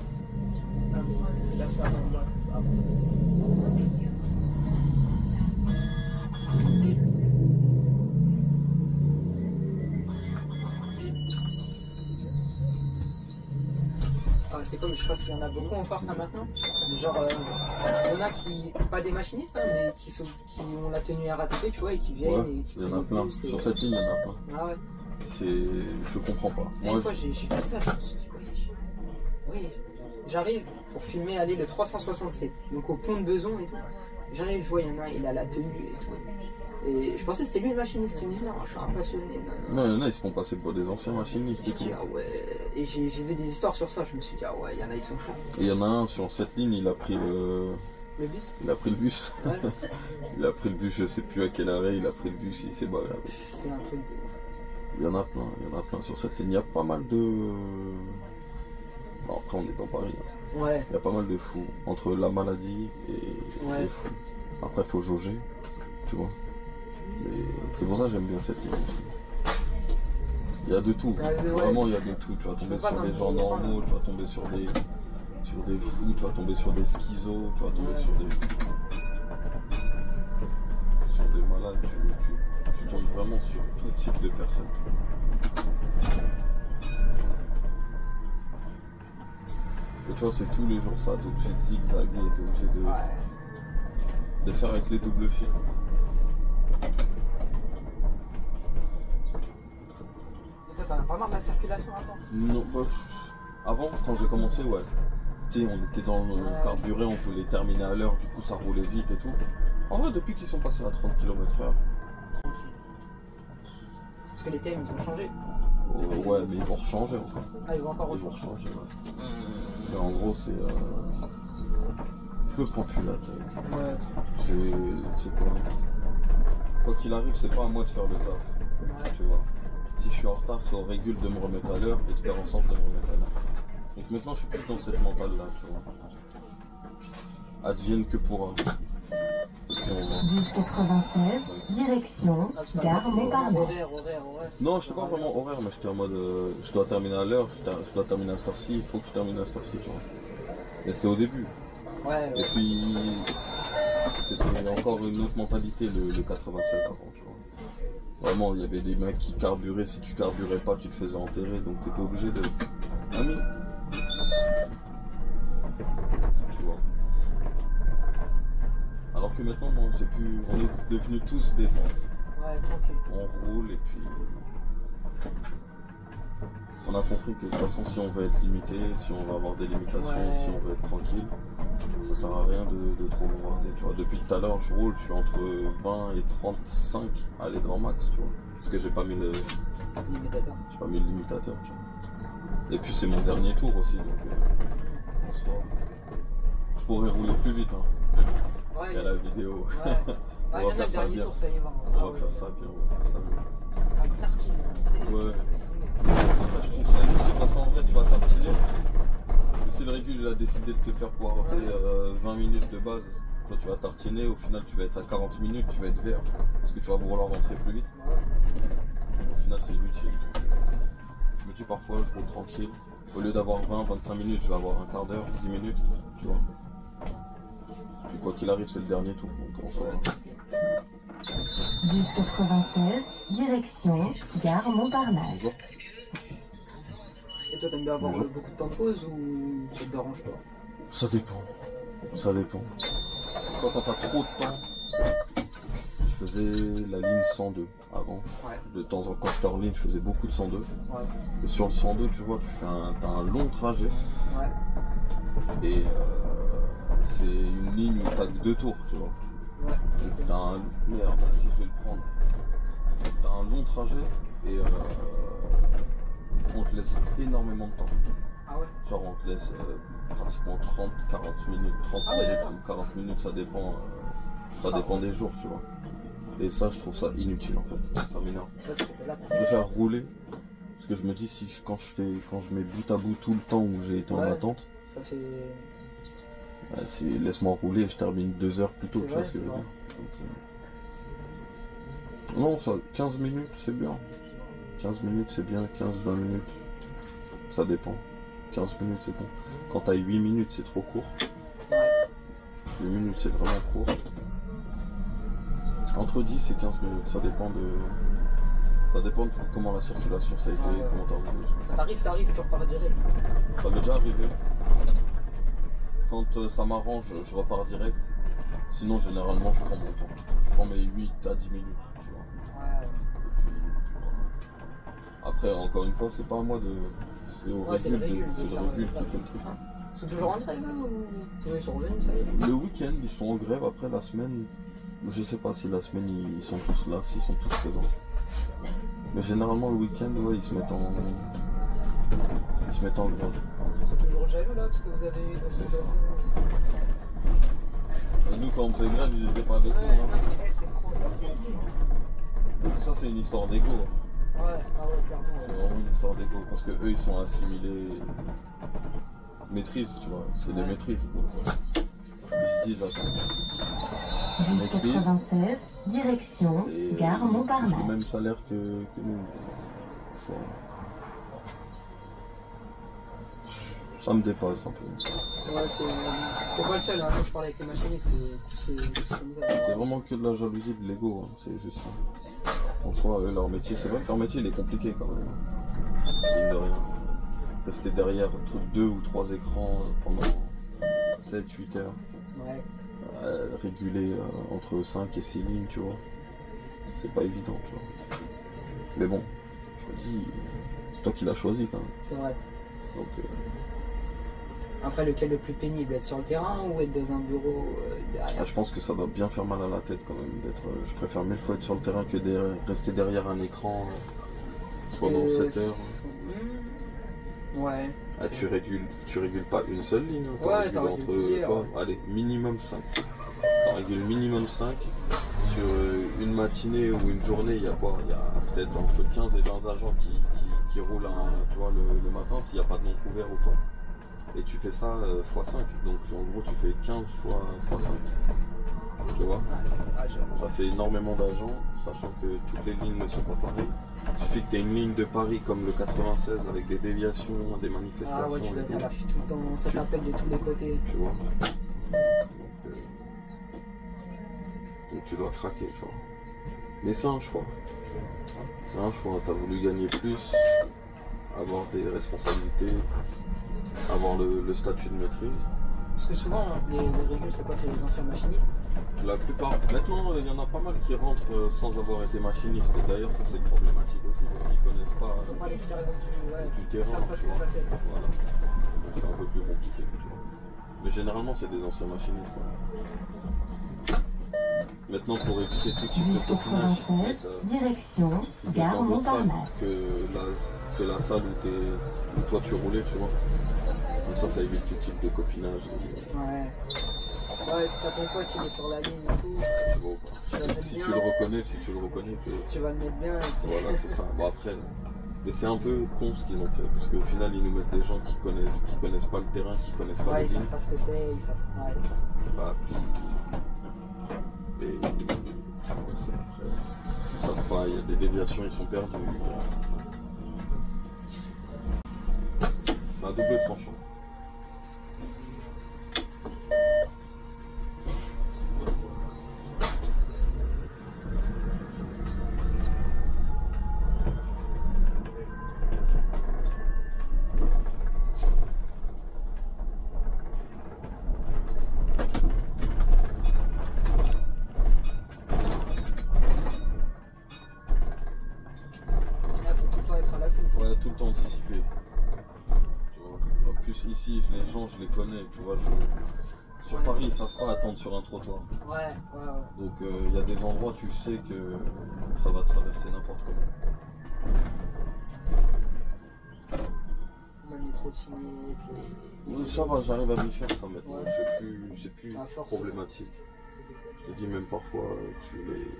Ah, c'est comme, je sais pas s'il y en a beaucoup encore ça maintenant. Genre, il y en a qui, pas des machinistes, hein, mais qui ont la tenue RATP, tu vois, et qui viennent Ouais, et qui il y en prennent a des plein. bus et- Sur cette ligne, il y en a plein. Ah ouais. Je comprends pas. Et une fois, j'ai vu ça, je me suis dit, oui, j'arrive pour filmer aller le 367, donc au pont de Beson et tout. J'arrive, je vois, il y en a, il a la tenue et tout. Et je pensais que c'était lui le machiniste. Il me dit, non, je suis un passionné. Non, il y en a, ils se font passer pour des anciens machinistes. Je dis, ah ouais. Et j'ai vu des histoires sur ça, je me suis dit, ah ouais, il y en a, ils sont chauds. Et il y en a un sur cette ligne, il a pris le. Le bus? Il a pris le bus. Ouais. Il a pris le bus, je sais plus à quel arrêt, il a pris le bus, il s'est barré avec. C'est un truc de. Il y en a plein sur cette ligne. Il y a pas mal de. Bon, après, on est dans Paris. Hein. Ouais. Il y a pas mal de fous. Entre la maladie et les fous. Après, il faut jauger, tu vois. Mais c'est pour ça que j'aime bien cette ligne aussi. Il y a de tout. Ouais. Vraiment, il y a de tout. Tu vas tomber sur des gens normaux, tu vas tomber sur des fous, tu vas tomber sur des schizos, tu vas tomber sur des malades. Tu tombes vraiment sur tout type de personnes. Et tu vois, c'est tous les jours ça. T'es obligé de zigzaguer, t'es obligé de faire avec les doubles fils. Et toi, t'en as pas marre de la circulation avant? Non, bah, avant, quand j'ai commencé, ouais. Tu sais, on était dans le carburé, on voulait terminer à l'heure, du coup ça roulait vite et tout. En vrai, depuis qu'ils sont passés à 30 km/h. Parce que les thèmes, ils ont changé. Ouais, mais ils vont rechanger encore. Ah, ils vont encore rechanger, ouais. Mais en gros, c'est. Je prends plus la tête. Ouais. C'est quoi? Quoi qu'il arrive, c'est pas à moi de faire le taf. Ouais. Tu vois. Si je suis en retard, c'est au régule de me remettre à l'heure et de faire en sorte de me remettre à l'heure. Donc maintenant, je suis plus dans cette mentale-là, tu vois. Advienne que pourra. Bus 96, direction Gare Montparnasse. Horaire. Non, je n'étais pas vraiment horaire, mais j'étais en mode je dois terminer à l'heure, je dois terminer à cette heure-ci, il faut que je termine à cette heure-ci, tu vois. Mais c'était au début. Ouais. Et puis, c'était encore une autre mentalité, le 96 avant, tu vois. Vraiment, il y avait des mecs qui carburaient, si tu carburais pas, tu te faisais enterrer, donc t'étais obligé de. Ami. Tu vois. Alors que maintenant, non, c'est plus. On est devenus tous détente. Ouais, tranquille. On roule et puis. On a compris que de toute façon, si on veut être limité, si on va avoir des limitations, si on veut être tranquille, ça sert à rien de trop bombarder. Tu vois, depuis tout à l'heure, je roule, je suis entre 20 et 35 à aller grand max, tu vois. Parce que j'ai pas mis le limitateur. J'ai pas mis le limitateur, tu vois. Et puis c'est mon dernier tour aussi, donc en soi, je pourrais rouler plus vite. Hein. Ouais, il y a la vidéo. Ouais. On va faire ça bien. Tour, ça y va. On va faire ça bien, on va faire ça bien. Avec tartine, c'est. Ouais. Parce qu'en vrai, tu vas tartiner. Si le régule il a décidé de te faire poireauter 20 minutes de base, toi tu vas tartiner, au final tu vas être à 40 minutes, tu vas être vert. Parce que tu vas vouloir rentrer plus vite. Au final, c'est inutile. Je me dis parfois, je roule tranquille. Au lieu d'avoir 20-25 minutes, je vais avoir un quart d'heure, 10 minutes, tu vois. Et quoi qu'il arrive, c'est le dernier tour. Donc, on va... 1096, direction Gare Montparnasse. Bonjour. Et toi, t'aimes bien avoir beaucoup de temps de pause ou ça te dérange pas? Ça dépend. Ça dépend. Quand t'as trop de temps, je faisais la ligne 102 avant. Ouais. De temps en temps, j'étais en ligne, je faisais beaucoup de 102. Ouais. Et sur le 102, tu vois, t'as un long trajet. Ouais. Et c'est une ligne où t'as que 2 tours, tu vois. Ouais. Donc t'as un... Merde, si je vais le prendre. T'as un long trajet et on te laisse énormément de temps. Ah ouais? Genre on te laisse pratiquement 30, 40 minutes, 30 Ah ouais, minutes d'accord. ou 40 minutes, ça dépend des jours, tu vois. Et ça, je trouve ça inutile en fait, ça m'énerve. Toi, tu étais là pour Je préfère rouler, parce que je me dis, si quand je mets bout à bout tout le temps où j'ai été en Ouais. attente, ça fait... laisse-moi rouler et je termine 2 heures plus tôt, C'est tu vois vrai, ce que je veux c'est dire. Donc, non, ça, 15 minutes c'est bien. 15 minutes c'est bien, 15-20 minutes, ça dépend. 15 minutes c'est bon. Quand t'as 8 minutes c'est trop court. Ouais. 8 minutes c'est vraiment court. Entre 10 et 15 minutes, ça dépend de comment la circulation ça a été, Ouais. comment t'as roulé. Ça t'arrive, tu repars direct. Ça m'est déjà arrivé. Quand ça m'arrange, je repars direct. Sinon généralement je prends mon temps. Je prends mes 8 à 10 minutes, tu vois. Ouais. Après, encore une fois, c'est pas à moi de. C'est au Ouais, c'est le régule, régule c'est de le faire régule le qui fait le truc. Ils sont toujours en grève ou ils sont revenus, ça y est? Le week-end, ils sont en grève. Après la semaine, je sais pas si la semaine ils sont tous là, s'ils sont tous présents. Mais généralement le week-end, ouais, ils se mettent en grève. Ils sont toujours jaloux là parce que vous avez eu d'autres blessés. Et nous, quand on faisait grève, ils étaient pas avec Ouais, nous. Hein. ouais, c'est trop ça. Ça, c'est une histoire d'ego. Hein. Ouais, ah ouais, clairement. C'est Ouais. vraiment une histoire d'ego. Parce que eux, ils sont assimilés. Maîtrise, tu vois. C'est des maîtrises. Ils se disent, attends. 1096, direction Et Gare ils touchent le Montparnasse. même salaire que nous. Ça me dépasse un peu. Ouais, t'es pas le seul, hein. Quand je parle avec les machinistes, c'est comme ça. C'est vraiment que de la jalousie, de l'ego, hein. C'est juste ça. En soi, eux, leur métier, c'est vrai que leur métier il est compliqué quand même. Mine de rien. Rester derrière 2 ou 3 écrans pendant 7-8 heures. Ouais. Réguler entre 5 et 6 lignes, tu vois. C'est pas évident, tu vois. Mais bon, je me dis, c'est toi qui l'as choisi quand même. C'est vrai. Donc, Après, lequel le plus pénible, être sur le terrain ou être dans un bureau derrière? je pense que ça doit bien faire mal à la tête quand même d'être. Je préfère 1000 fois être sur le terrain que rester derrière un écran pendant 7 heures. Ouais. Ah, tu régules pas une seule ligne. Hein, Ouais, régules t'en régules plusieurs. Allez, minimum 5. T'en régules minimum 5. Sur une matinée ou une journée, il y a quoi? Il y a peut-être entre 15 et 20 agents qui roulent tu vois, le matin s'il n'y a pas de nom couvert ou quoi. Et tu fais ça x5. Donc en gros, tu fais 15 fois 5. Tu vois? Ça fait énormément d'agents, sachant que toutes les lignes ne sont pas pareilles. Il suffit que tu aies une ligne de Paris comme le 96 avec des déviations, des manifestations. Ah ouais, tu dois et être tout. à l'affût tout le temps, ça t'appelle de tous les côtés. Tu vois. Donc tu dois craquer, tu vois. Mais c'est un choix. C'est un choix. T'as voulu gagner plus, avoir des responsabilités, avoir le statut de maîtrise. Parce que souvent, les régules, c'est quoi? C'est les anciens machinistes. La plupart. Maintenant, il y en a pas mal qui rentrent sans avoir été machinistes. Et d'ailleurs, ça c'est problématique aussi parce qu'ils connaissent pas. Ils n'ont pas l'expérience du terrain. Ils savent pas ce que ça fait. Voilà. Donc c'est un peu plus compliqué. Tu vois. Mais généralement, c'est des anciens machinistes. Ouais. Maintenant, pour éviter tout type de copinage, 1096, direction Gare dans d'autres salles Montparnasse. que la salle où toi tu roulais, tu vois. Comme ça évite tout type de copinage. Ouais. Ouais, si t'as ton pote, il est sur la ligne et tout, Tu vois, quoi. tu vas te mettre Si bien. tu le reconnais, Tu vas le mettre bien. Et voilà, c'est ça. Bon, après, mais c'est un peu con ce qu'ils ont fait, parce qu'au final, ils nous mettent des gens qui connaissent pas le terrain, qui connaissent pas ouais, les ils savent lignes. pas ce que c'est, ils savent. Ouais. Voilà. Et après, ils savent pas, il y a des déviations, ils sont perdus. double tranchant. Ouais, tout le temps anticipé. Tu vois. En plus ici, les gens, je les connais, tu vois. Sur Ouais. Paris, ils savent pas attendre sur un trottoir. Ouais. Donc il y a des endroits, tu sais que ça va traverser n'importe comment. Même les trottinettes, Oui, ça va, j'arrive à m'y faire ça maintenant. Ouais. C'est plus À force, problématique. Je te dis même parfois, tu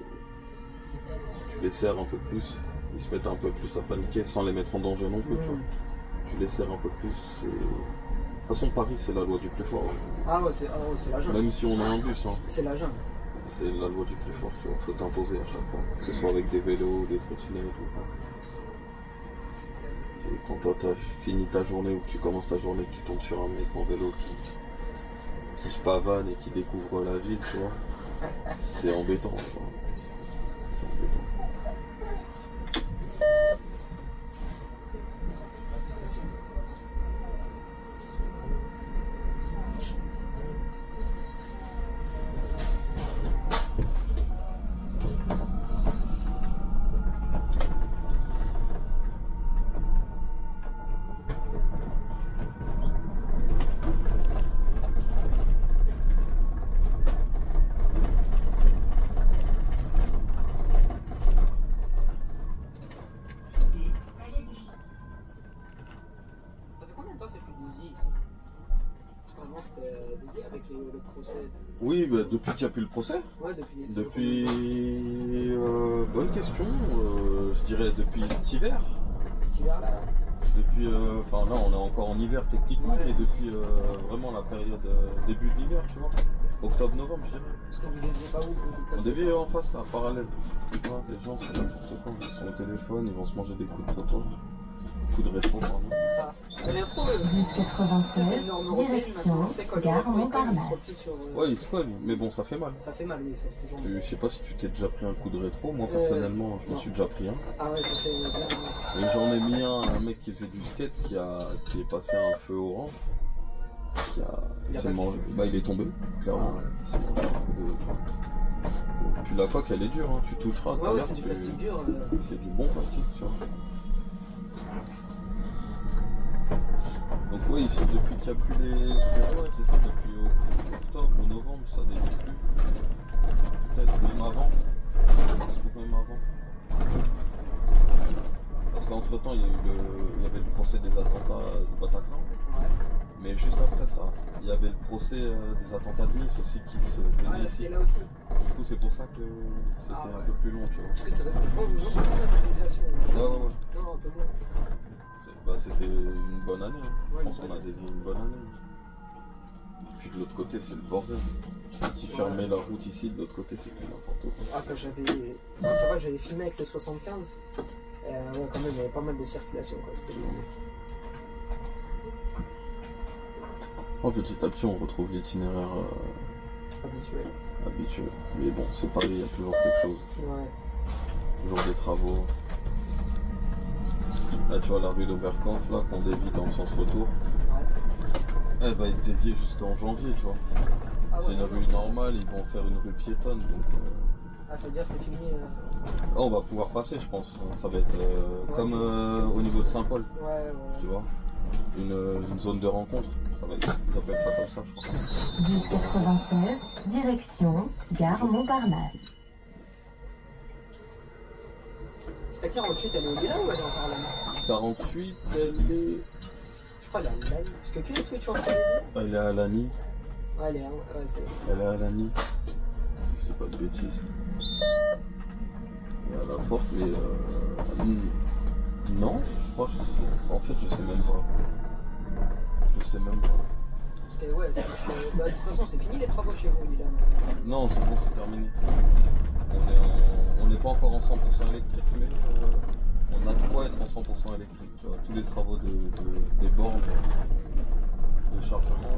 les serres un peu plus. Ils se mettent un peu plus à paniquer sans les mettre en danger non plus. Tu vois. Tu les serres un peu plus. De toute façon, Paris, c'est la loi du plus fort. Ah ouais, c'est la jungle. Même si on a un bus, hein, C'est la jungle. c'est la loi du plus fort. Tu vois, faut t'imposer à chaque fois. Que ce soit avec des vélos, des trottinettes ou pas. C'est quand toi t'as fini ta journée ou que tu commences ta journée, que tu tombes sur un mec en vélo qui se pavane et qui découvre la ville, tu vois. C'est embêtant. Tu vois. C'est embêtant. Ça fait combien de temps c'est plus dévié ici? Parce qu'avant c'était dévié avec le procès. Oui, bah, depuis qu'il n'y a plus le procès. Ouais, depuis. Bonne question. Je dirais depuis cet hiver. Cet hiver-là. Depuis, enfin là on est encore en hiver techniquement, Ouais. mais depuis vraiment la période début de l'hiver, tu vois. Octobre-novembre, je dirais. Parce que vous ne deviez pas où vous On placez. dévie en face là, parallèle. Tu vois, les gens c'est n'importe quoi. Ils sont au téléphone, ils vont se manger des coups de trottoir. Coups de rétro, pardon. Ça. Elle est trop. Bus Ça, c'est 96, une norme européenne maintenant. direction C'est quand le Gare métro il se Montparnasse. replie sur. Ouais, ils se cognent, mais bon, ça fait mal. Ça fait mal, oui, ça fait toujours mal. Je sais pas si tu t'es déjà pris un coup de rétro, moi personnellement je me non. suis déjà pris un. Ah ouais, ça fait bien mal. Et j'en ai mis un mec qui faisait du skate qui est passé à un feu orange. Il a s'est pas mangé- bah, il est tombé, clairement. Il s'est mangé un coup de- Puis la coque elle est dure, hein. Tu toucheras. Ouais, derrière, c'est du plastique dur. C'est du bon plastique, tu vois. Donc oui, ici depuis qu'il n'y a plus les. Ouais, c'est ça, depuis octobre ou novembre, ça dévie plus. Peut-être même avant. Même avant. Parce qu'entre temps, il y avait le procès des attentats du Bataclan. Ouais. Mais juste après ça, il y avait le procès des attentats de Nice aussi qui se Ah, tenait c'était ici. là aussi. Du coup, c'est pour ça que c'était Ah, ouais. un peu plus long, tu vois. Parce que ça restait pas longtemps d'organisation. Ouais. Non, un peu moins. C'était une bonne année. Hein. Ouais, Je pense une qu'on a dévié une bonne année. Puis de l'autre côté, c'est le bordel. Qui Ouais. fermait la route ici, de l'autre côté, c'était n'importe quoi. Ah, quand j'avais. Non, ça va, j'avais filmé avec le 75. Ouais, quand même, il y avait pas mal de circulation, quoi. C'était bien. Petit à petit, on retrouve l'itinéraire Habituel. habituel. Mais bon, c'est pareil, il y a toujours quelque chose. Ouais. Toujours des travaux. Là, tu vois la rue d'Oberkampf, là, qu'on dévie dans le sens retour. Ouais. Elle va être déviée jusqu'en janvier, tu vois. Ah, C'est ouais, une d'accord. rue normale, ils vont faire une rue piétonne, donc Ah, ça veut dire que c'est fini. là, on va pouvoir passer, je pense. Ça va être Ouais, comme ok. au niveau de Saint-Paul, Ouais. tu vois. Une zone de rencontre, ça va être, ils appellent ça comme ça, je crois. Bus 96, direction Gare Montparnasse. La 48, elle est au Lila ou elle est encore là? 48, elle est Je crois qu'elle est à Lani. Parce que qui est switch entre les deux? Elle est à Lani. Ouais, elle est à. Ouais, c'est. Elle est à Lani. Je sais pas de bêtises. Elle est à la porte, mais non, je crois que en fait, je sais même pas. Je sais même pas. Parce que, ouais, bah, de toute façon, c'est fini les travaux chez vous, Lila. Non, c'est bon, c'est terminé. On n'est pas encore en 100% électrique, mais on a de quoi être en 100% électrique. Tu vois. Tous les travaux des bornes de chargement.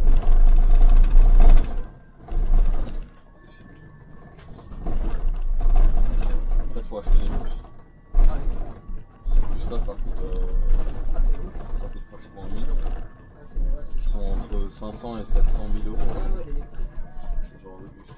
C'est fini. Après, il faut acheter les bus. Ah ouais, c'est ça. Ces bus-là, ça coûte pratiquement 1 000 €. Ils sont entre 500 et 700 000 €. Ouais, l'électrique. Ce genre de bus.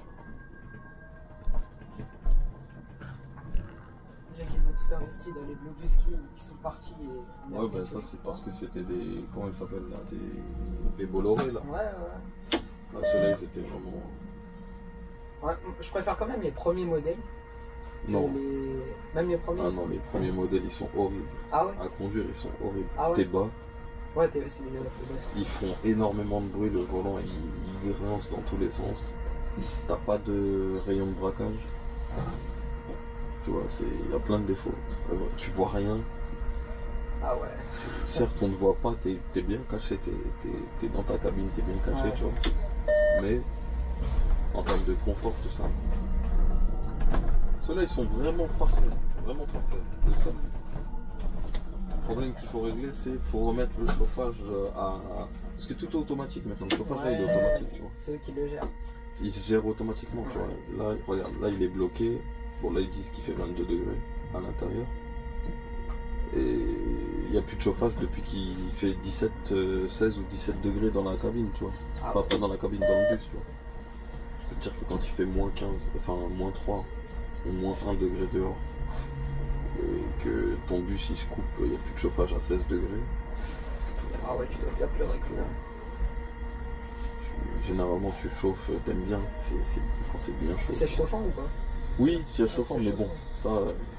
Déjà qu'ils ont tout investi dans les Blobus qui sont partis. Et Ouais, bah ça c'est parce que c'était des. Comment ils s'appellent là? Des Bolloré là. Ouais. Là, ceux-là ils étaient vraiment. Ouais, je préfère quand même les premiers modèles. Non. Même les premiers. Ah non, les premiers modèles ils sont horribles. Ah ouais? À conduire ils sont horribles. Ah ouais? T'es bas. Ouais, c'est des élèves de base. Ils font énormément de bruit, le volant il grince dans tous les sens. T'as pas de rayon de braquage. Tu vois, il y a plein de défauts. Tu vois rien. Ah ouais. Certes, on ne voit pas, t'es bien caché, t'es dans ta cabine, t'es bien caché, Ouais. tu vois. Mais en termes de confort, tout ça. Ceux-là, ils sont vraiment parfaits. Vraiment parfaits. C'est ça. Le problème qu'il faut régler, c'est qu'il faut remettre le chauffage à. Parce que tout est automatique maintenant. Le chauffage là, il est automatique, tu vois. C'est eux qui le gèrent. Il se gère automatiquement, tu vois. Là, regarde, là, il est bloqué. Bon, là, ils disent qu'il fait 22 degrés à l'intérieur. Et il n'y a plus de chauffage depuis qu'il fait 16 ou 17 degrés dans la cabine, tu vois. Ah Pas dans la cabine, dans le bus, tu vois. Je peux te dire que quand il fait moins 15, enfin moins 3 ou moins 1 degré dehors, et que ton bus il se coupe, il n'y a plus de chauffage à 16 degrés. Ah ouais, tu dois bien pleurer que Généralement, tu chauffes, t'aimes bien, quand c'est bien chaud. C'est chauffant ou pas? Oui, siège chauffant, c'est mais bon, ça,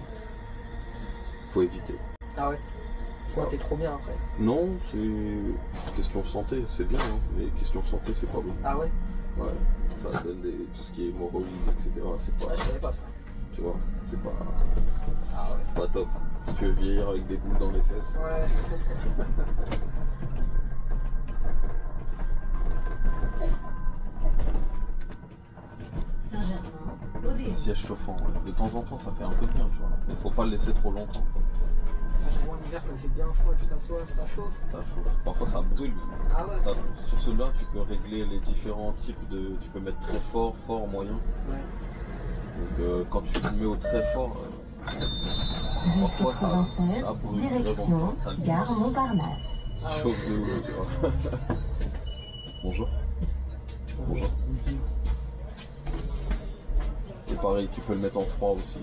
faut éviter. Ah ouais. Sinon t'es trop bien après. Non, c'est question santé, c'est bien, hein, mais question santé, c'est pas bon. Ah ouais? Ouais, ça donne tout ce qui est hémorroïdes, etc. C'est pas, Ouais, je savais pas ça. tu vois, c'est pas, Ah ouais. c'est pas top. Si tu veux vieillir avec des boules dans les fesses. Ouais. Saint-Germain, Un Odéon. siège chauffant, ouais. De temps en temps, ça fait un peu de bien, tu vois. Mais faut pas le laisser trop longtemps. J'avoue, en hiver, quand il fait bien froid, tu t'assois, ça chauffe. Ça chauffe. Parfois, ça brûle. Ah ouais, Ça, sur ceux-là, tu peux régler les différents types de. Tu peux mettre très fort, fort, moyen. Ouais. Donc, quand tu le mets au très fort, parfois ça brûle vraiment. Direction T'as le Gare bus Montparnasse. qui chauffe de ouf, tu vois. Bonjour. Bonjour. Et pareil, tu peux le mettre en froid aussi.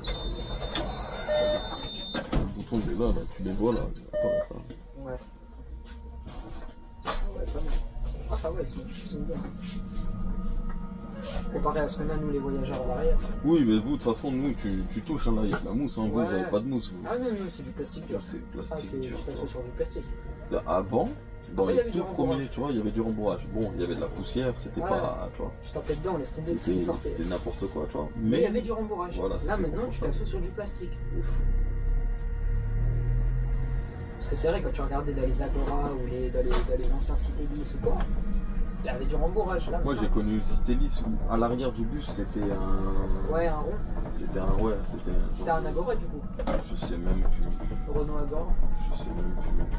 Le bouton il est là, tu les vois là. Ouais. Ah ouais, pas mal. Ah ça ouais, ils sont bien. Comparé à ce qu'on a nous les voyageurs à l'arrière. Oui, mais vous de toute façon, nous tu touches, hein, là il y a de la mousse, hein, vous Ouais. n'avez pas de mousse. Vous. Ah non, non, c'est du plastique dur. C'est Ça, plastique c'est dur. tu t'assois sur du plastique. Là, avant, dans il y les avait du tout premiers, rembourrage. tu vois, il y avait du rembourrage. Bon, il y avait de la poussière, c'était Ouais. pas, tu vois, Tu tapais dedans, on laisse tomber tout ce qui sortait. c'était n'importe quoi, tu vois. Mais il y avait du rembourrage. Voilà, Là c'était maintenant, tu confortable. t'assois sur du plastique. Ouf. Parce que c'est vrai, quand tu regardais dans les Agora ou dans les anciens Citélis ou quoi, il y avait du rembourrage. Là, Moi j'ai maintenant. connu le Citélis où à l'arrière du bus c'était un. Ouais, un rond. C'était un. Ouais, C'était un Agora du coup. Je sais même plus. Renault Agora. Je sais même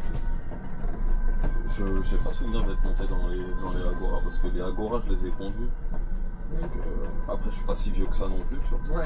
plus. J'ai pas souvenir d'être monté dans les Agora parce que les Agora je les ai conduits. Donc, après je suis pas si vieux que ça non plus, tu vois. Ouais.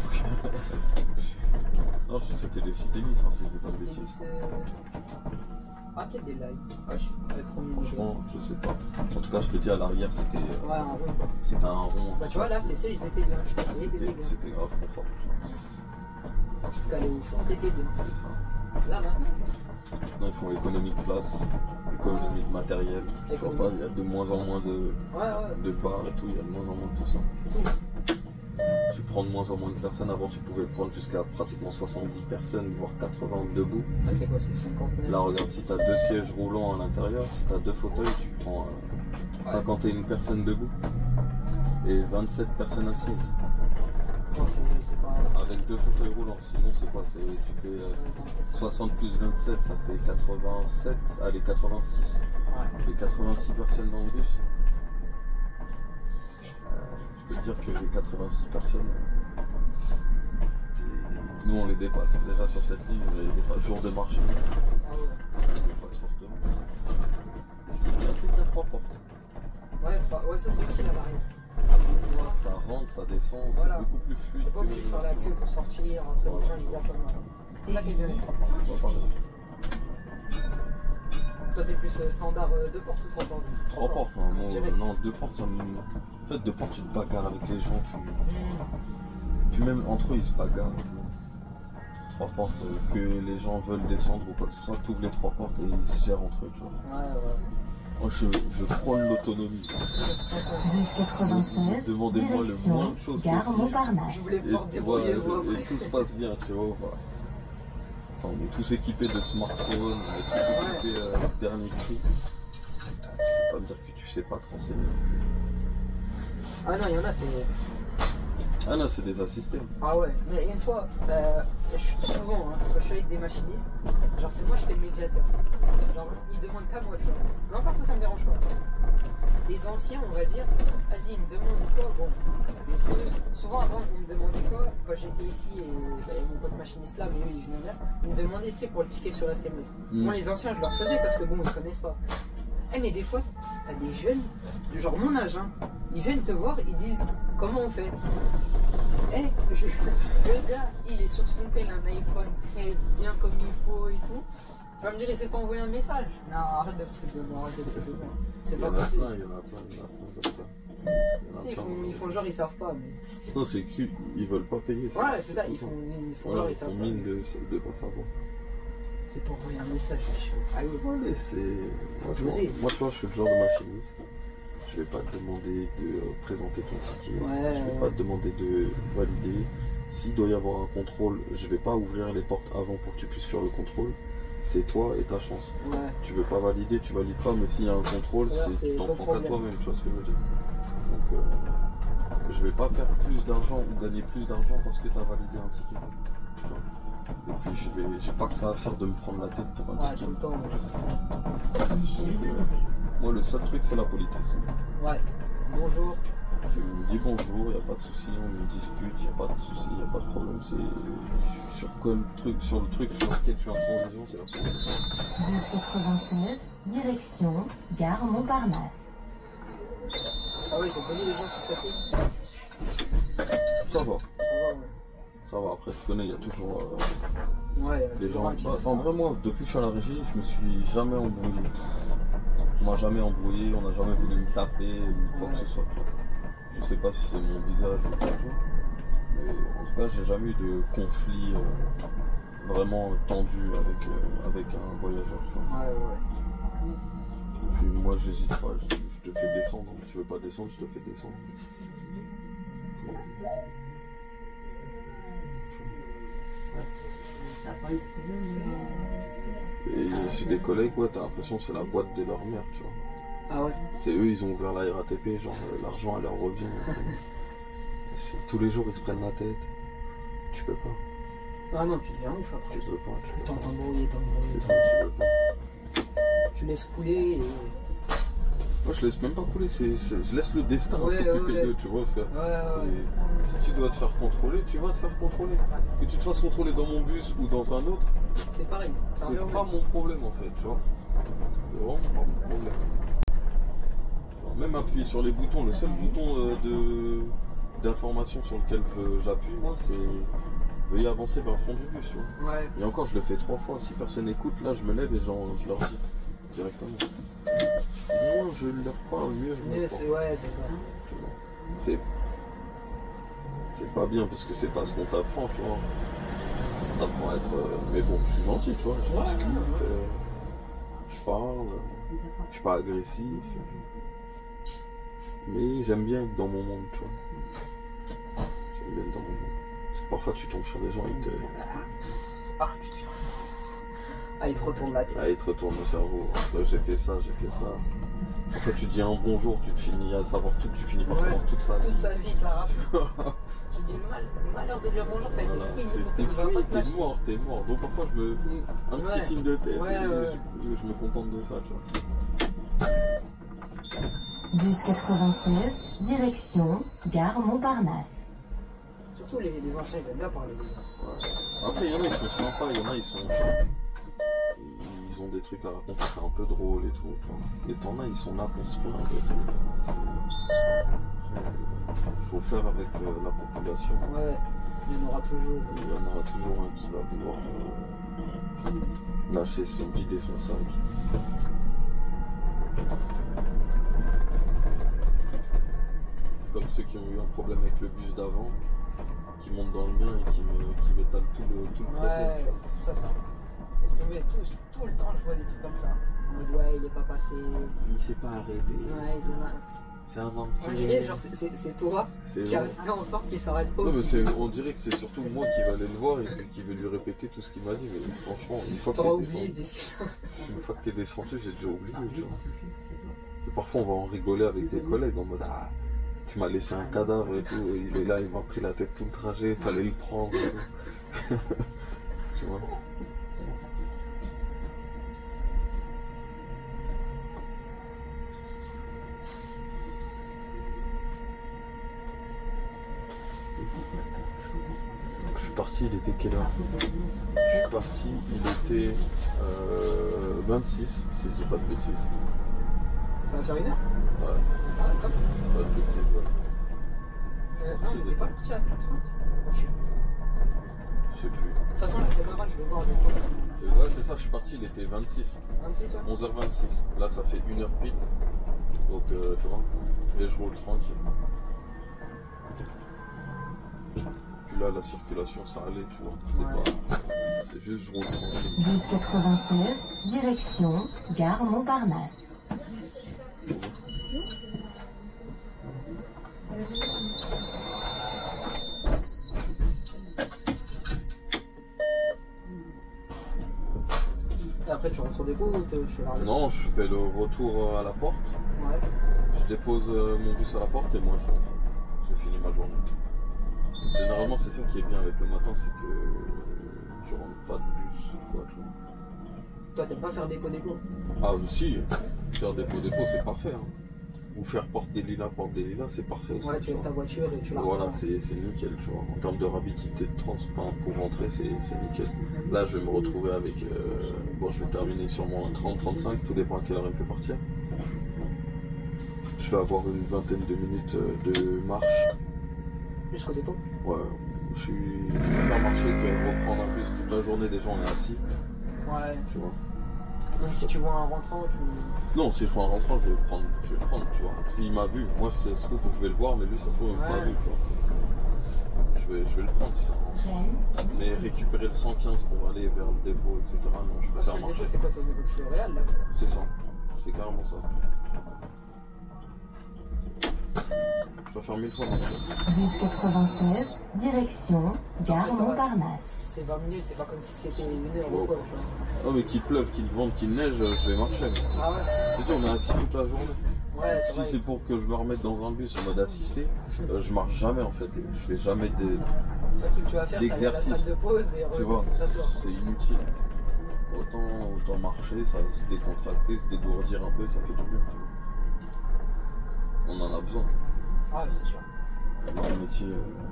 Non, c'était les Citélis, hein, si je dis pas de Citélis. bêtises. Ah, peut-être des lives. Ah, je sais pas, premier niveau. Franchement, je sais pas. En tout cas, je te dis à l'arrière, c'était Ouais, un rond. un rond. Bah, tu vois, là, c'est ça, ils étaient bien. Je t'essayais, t'étais bien. C'était grave confort. Tu te calais au fond, t'étais bien. Là, maintenant. Non, ils font économie de place, économie de matériel. Je vois pas, il y a de moins en moins de Ouais. bars et tout, il y a de moins en moins de tout ça. Tu prends de moins en moins de personnes. Avant, tu pouvais prendre jusqu'à pratiquement 70 personnes, voire 80 debout. Ah, c'est quoi, c'est 59? Là, regarde, si tu as 2 sièges roulants à l'intérieur, si tu as 2 fauteuils, tu prends 51 personnes debout et 27 personnes assises. Non, c'est pas. Avec 2 fauteuils roulants. Sinon, c'est quoi? Tu fais 27. 60 plus 27, ça fait 87, allez 86. Ouais. Et 86 personnes dans le bus. Je peux te dire que les 86 personnes, nous on les dépasse. Déjà sur cette ligne, on les dépasse. Jour de marché, Ah ouais. on les dépasse fortement. 3 portes. Ouais, ça c'est aussi la barrière. Ça rentre, ça descend, Voilà. c'est beaucoup plus fluide. T'es pas obligé de faire la queue pour sortir, après les gens ils zappent. C'est ça qui est bien les 3 portes. Toi t'es plus standard 2 portes ou 3 portes? 3 portes, hein. Moi, Direct. non, 2 portes, ça me. En fait, 2 portes, tu te bagarres avec les gens, Puis même entre eux, ils se bagarrent. 3 portes, que les gens veulent descendre ou quoi que ce soit, tu ouvres les 3 portes et ils se gèrent entre eux, tu vois. Ouais. Moi, je prône l'autonomie. Bus 96, Demandez-moi le moins de direction choses Gare possible. Montparnasse. Je voulais Et, pas te débrouiller, voilà, vous et après. tout se passe bien, tu vois. Voilà. Enfin, on est tous équipés de smartphones, on est tous équipés dernier cri. Je peux pas me dire que tu sais pas te renseigner. Ah non, il y en a, c'est. Ah non, c'est des assistés. Ah ouais, mais une fois, souvent, hein, quand je suis avec des machinistes, genre c'est moi je fais le médiateur. Genre ils demandent qu'à moi, tu vois. Mais encore ça me dérange pas. Les anciens, on va dire, vas-y, ils me demandent quoi, bon. Souvent avant, on me demandait quoi, quand j'étais ici et j'avais mon pote machiniste là, mais eux ils venaient là, ils me demandaient, tu sais, pour le ticket sur SMS. Moi les anciens, je leur faisais parce que bon, ils connaissent pas. Eh mais des fois, t'as des jeunes, genre mon âge, hein, ils viennent te voir, ils disent, comment on fait? Eh, le gars, il est sur son tel un iPhone 13 bien comme il faut et tout. Tu vas me dire, laissez pas envoyer un message. Non, arrête de trucs de moi, arrête de trucs de moi. C'est pas possible. Il y en a plein comme ça. Tu sais, ils font genre, ils savent pas. Mais... Non, c'est qu'ils veulent pas payer. Ouais, c'est ça, ils font genre, ils savent Ils pas. minent de pas savoir. C'est pour envoyer un message. Ah oui. Ouais, mais c'est. Moi, tu vois, je suis le genre de machiniste. Je vais pas te demander de présenter ton ticket. Ouais, je vais pas te demander de valider. S'il doit y avoir un contrôle, je vais pas ouvrir les portes avant pour que tu puisses faire le contrôle. C'est toi et ta chance. Ouais. Tu veux pas valider, tu valides pas, mais s'il y a un contrôle, tu t'en prends qu'à toi-même, tu vois ce que je veux dire. Donc, je vais pas faire plus d'argent ou gagner plus d'argent parce que tu as validé un ticket. Et puis j'ai pas que ça à faire de me prendre la tête pour un ticket. Tout le temps. Moi, le seul truc, c'est la politesse. Ouais. Bonjour. Tu me dis bonjour, il n'y a pas de souci, on discute, il n'y a pas de souci, il n'y a pas de problème. C'est sur le truc sur lequel je suis en transition, c'est la politesse. Bus 96, direction Gare Montparnasse. Ça va, ils sont polis les gens sur cette ligne? Ça va. Ça va, ouais. Ça va, après tu connais, il y a toujours Ouais, des gens. Enfin, vraiment, depuis que je suis à la régie, je me suis jamais embrouillé. On m'a jamais embrouillé, on n'a jamais voulu me taper ou quoi que ce soit. Je sais pas si c'est mon visage ou quoi, mais en tout cas, j'ai jamais eu de conflit vraiment tendu avec un voyageur. Ouais. Et puis moi, j'hésite pas, je te fais descendre. Si tu veux pas descendre, je te fais descendre. Et j'ai des collègues, ouais, t'as l'impression que c'est la boîte de leur mère, tu vois. Ah ouais. C'est eux, ils ont ouvert la RATP, genre l'argent elle leur revient. Tous les jours ils se prennent la tête. Tu peux pas. Ah non, tu deviens ouf après. Tu peux pas. T'embrouiller. C'est ça, tu peux pas. Tu laisses couler et... Moi je laisse même pas couler, je laisse le destin s'occuper d'eux, tu vois. Si tu dois te faire contrôler, tu vas te faire contrôler. Que tu te fasses contrôler dans mon bus ou dans un autre, c'est pareil. c'est pas mon problème en fait, tu vois. C'est vraiment pas mon problème. Alors, même appuyer sur les boutons, le seul bouton d'information sur lequel j'appuie, moi, c'est veuillez avancer vers le fond du bus, tu vois. Ouais. Et encore, je le fais 3 fois. Si personne n'écoute, là, je me lève et je leur dis directement. Moi, je leur parle mieux. Ouais, c'est ça. C'est pas bien parce que c'est pas ce qu'on t'apprend, tu vois. On t'apprend à être. Mais bon, je suis gentil, tu vois. Je discute, je parle, je suis pas agressif. Mais j'aime bien être dans mon monde, tu vois. J'aime bien être dans mon monde. Parce que parfois, tu tombes sur des gens, ils te. Ah, tu te fais. Ah, il te retourne la tête. Ah, il te retourne le cerveau. J'ai fait ça. En fait, tu dis un bonjour, tu finis par savoir toute sa vie. Toute sa vie, Clara. Tu dis malheur de dire bonjour, ça c'est fini. T'es mort. Donc parfois, un petit signe de tête, je me contente de ça, tu vois. Bus 96, direction Gare Montparnasse. Surtout les anciens, ils aiment bien parler des anciens. Ouais. Après, il y en a, ils sont sympas, il y en a, ils ils ont des trucs à raconter, c'est un peu drôle et tout. Tu vois. Et t'en as, ils sont là pour se plaindre et tout. Il faut faire avec la population. Ouais, il y en aura toujours. Il y en aura toujours un qui va vouloir lâcher son vider son sac. C'est comme ceux qui ont eu un problème avec le bus d'avant, qui montent dans le mien et qui m'étalent tout le problème. Ouais, ça. Laisse tomber, tout le temps je vois des trucs comme ça. En mode ouais, il est pas passé. Il s'est pas arrêté. Ouais, il s'est mal. C'est un On dirait, genre, c'est toi qui a fait en sorte qu'il s'arrête pas. Non, mais on dirait que c'est surtout moi qui vais aller le voir et qui vais lui répéter tout ce qu'il m'a dit. Mais franchement, une fois que T'auras t'es oublié descendu, d'ici là. une fois que t'es descendu, j'ai déjà oublié. Tu vois. Et parfois, on va en rigoler avec tes collègues en mode ah, tu m'as laissé un cadavre et tout. Il est là, il m'a pris la tête tout le trajet, fallait le prendre et tout. Tu vois. Donc, je suis parti, il était quelle heure? Je suis parti, il était 26, si je dis pas de bêtises. Ça va faire 1 heure? Ouais, Ah, d'accord. pas de bêtises, ouais. Non, on était pas parti à 30. Je sais plus. Je sais plus. De toute façon, le démarrage, je vais voir le temps. Ouais, c'est ça, je suis parti, il était 26. 26, ouais. 11h26. Là, ça fait 1 heure pile. Donc, tu vois, et je roule tranquille. Puis là, la circulation, ça allait, tu vois. C'est juste, je roule tranquille. Bus 96, direction Gare Montparnasse. Et après, tu rentres au dépôt ou tu fais la Non, je fais le retour à la porte. Ouais. Je dépose mon bus à la porte et moi je rentre. J'ai fini ma journée. Généralement, c'est ça qui est bien avec le matin, c'est que tu rentres pas de bus ou quoi, tu vois. Toi, t'aimes pas faire dépôt-dépôt? Ah, si, faire dépôt-dépôt, c'est parfait. Hein. Ou faire porte des lilas, c'est parfait aussi. Ouais, tu laisses ta voiture et tu la Voilà, reprends. c'est nickel, tu vois. En termes de rapidité de transport pour rentrer, c'est nickel. Là, je vais me retrouver avec. Bon, je vais terminer sûrement à 30-35, tout dépend à quelle heure il me fait partir. Je vais avoir une vingtaine de minutes de marche. Jusqu'au dépôt? Ouais, je préfère marcher que reprendre un bus toute la journée, déjà on est assis, Ouais. tu vois. Même si tu vois un rentrant, tu. Non, si je vois un rentrant, je vais le prendre, tu vois. S'il m'a vu, moi si ça se trouve, je vais le voir, mais lui ça se trouve, il m'a pas Ouais. vu, tu vois. Je vais le prendre, ça. Mais récupérer le 115 pour aller vers le dépôt, etc. Non, je Parce préfère que le dépôt, marcher. c'est quoi? C'est au niveau de Floréal là? C'est ça, c'est carrément ça. Je préfère 1000 fois marcher. Bus 96, direction Gare Après, ça va. Montparnasse. C'est 20 minutes, c'est pas comme si c'était 1 heure ou quoi, tu vois. Oh, mais qu'il pleuve, qu'il vente, qu'il neige, je vais marcher. Ah ouais? C'est dit, on est assis toute la journée. Ouais, c'est Si vrai. c'est pour que je me remette dans un bus en mode assisté, je marche jamais en fait. Je fais jamais des. Le seul truc que tu vas faire, c'est aller à la d'exercice. salle de pause et Tu vois, t'asseoir. c'est inutile. Autant marcher, ça se décontracter, se dégourdir un peu, ça fait du bien. Tu vois. On en a besoin. Ah ouais, c'est sûr. C'est un métier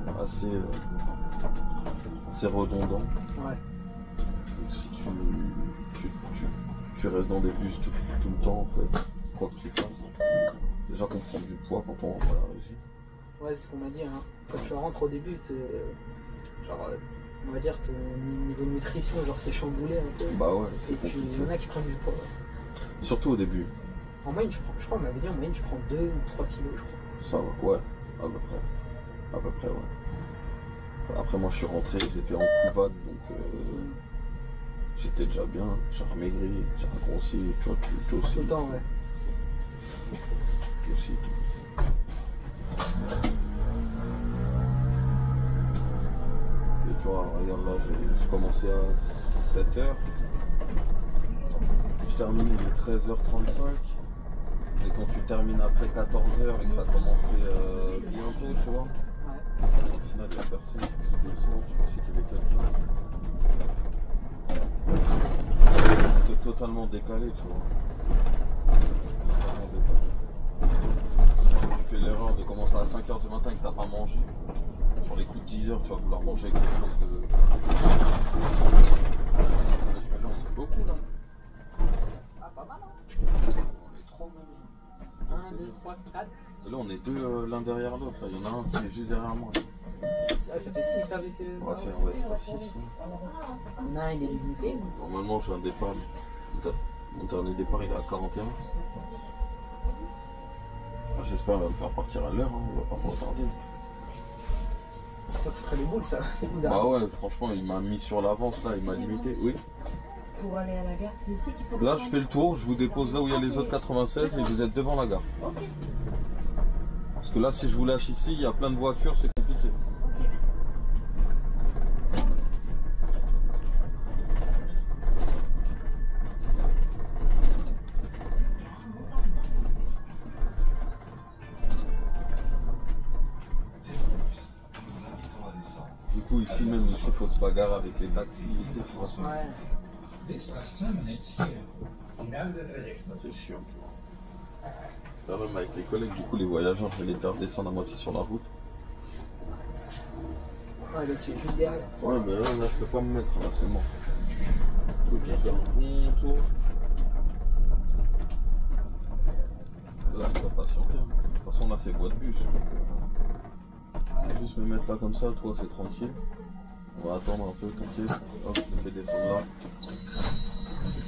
assez redondant. Ouais. Donc, si tu restes dans des bus tout le temps, en fait, quoi que tu fasses, déjà qu'on prend du poids quand on rentre à la régie. Ouais, c'est ce qu'on m'a dit. Hein. Quand tu rentres au début, on va dire ton niveau de nutrition, genre c'est chamboulé un peu. Bah ouais, Et c'est il compliqué. y en a qui prennent du poids. Ouais. Surtout au début. En moyenne, je crois, on m'avait dit en moyenne, tu prends 2 ou 3 kilos, je crois. Ça va, ouais, à peu près. À peu près, ouais. Après, moi, je suis rentré, j'étais en couvade, donc j'étais déjà bien. J'ai remaigri, j'ai grossi, tu vois, tu aussi. Tout le temps, ouais. Tu aussi. Et tu vois, regarde là, j'ai commencé à 7h. Je termine, il est 13h35. Et quand tu termines après 14h et que tu as commencé bientôt, tu vois, Ouais. au final, il n'y a personne qui descend, tu pensais qu'il y avait quelqu'un. C'était totalement décalé, tu vois. Totalement décalé. Tu fais l'erreur de commencer à 5h du matin et que tu n'as pas mangé. Sur les coups de 10h, tu vas vouloir manger quelque chose de. Je me lance beaucoup là. pas mal. On est trop même. 1, 2, 3, 4. Et là, on est deux l'un derrière l'autre. Il y en a un qui est juste derrière moi. Ah, ça fait 6 avec. On va faire 6. On a un, il est limité. Normalement, j'ai un départ. Mon dernier départ, il est à 41. J'espère qu'il va me faire partir à l'heure. Hein. Il va pas me retarder. Ça foutrait les boules, ça. Bah ouais, franchement, il m'a mis sur l'avance là. Il m'a limité. Oui. Pour aller à la gare, c'est ici qu'il faut Là, je descendre. fais le tour. Je vous dépose là où il y a les autres 96 et vous êtes devant la gare. Ok, Parce que là, si je vous lâche ici, il y a plein de voitures, c'est compliqué. ok, merci. Du coup, ici même, il faut se bagarrer avec les taxis et tout. Franchement, Ouais. c'est chiant. Là, même avec les collègues, du coup, les voyageurs, je vais les faire descendre à moitié sur la route. Ouais, là, tu es juste derrière. Ouais, mais là, je peux pas me mettre, là, c'est mort. Faut que je fasse un bon tour. Là, je dois patienter. Hein. De toute façon, là, c'est voie de bus. Je vais juste me mettre là comme ça, toi, c'est tranquille. On va attendre un peu, t'inquiète. Hop, je vais descendre là.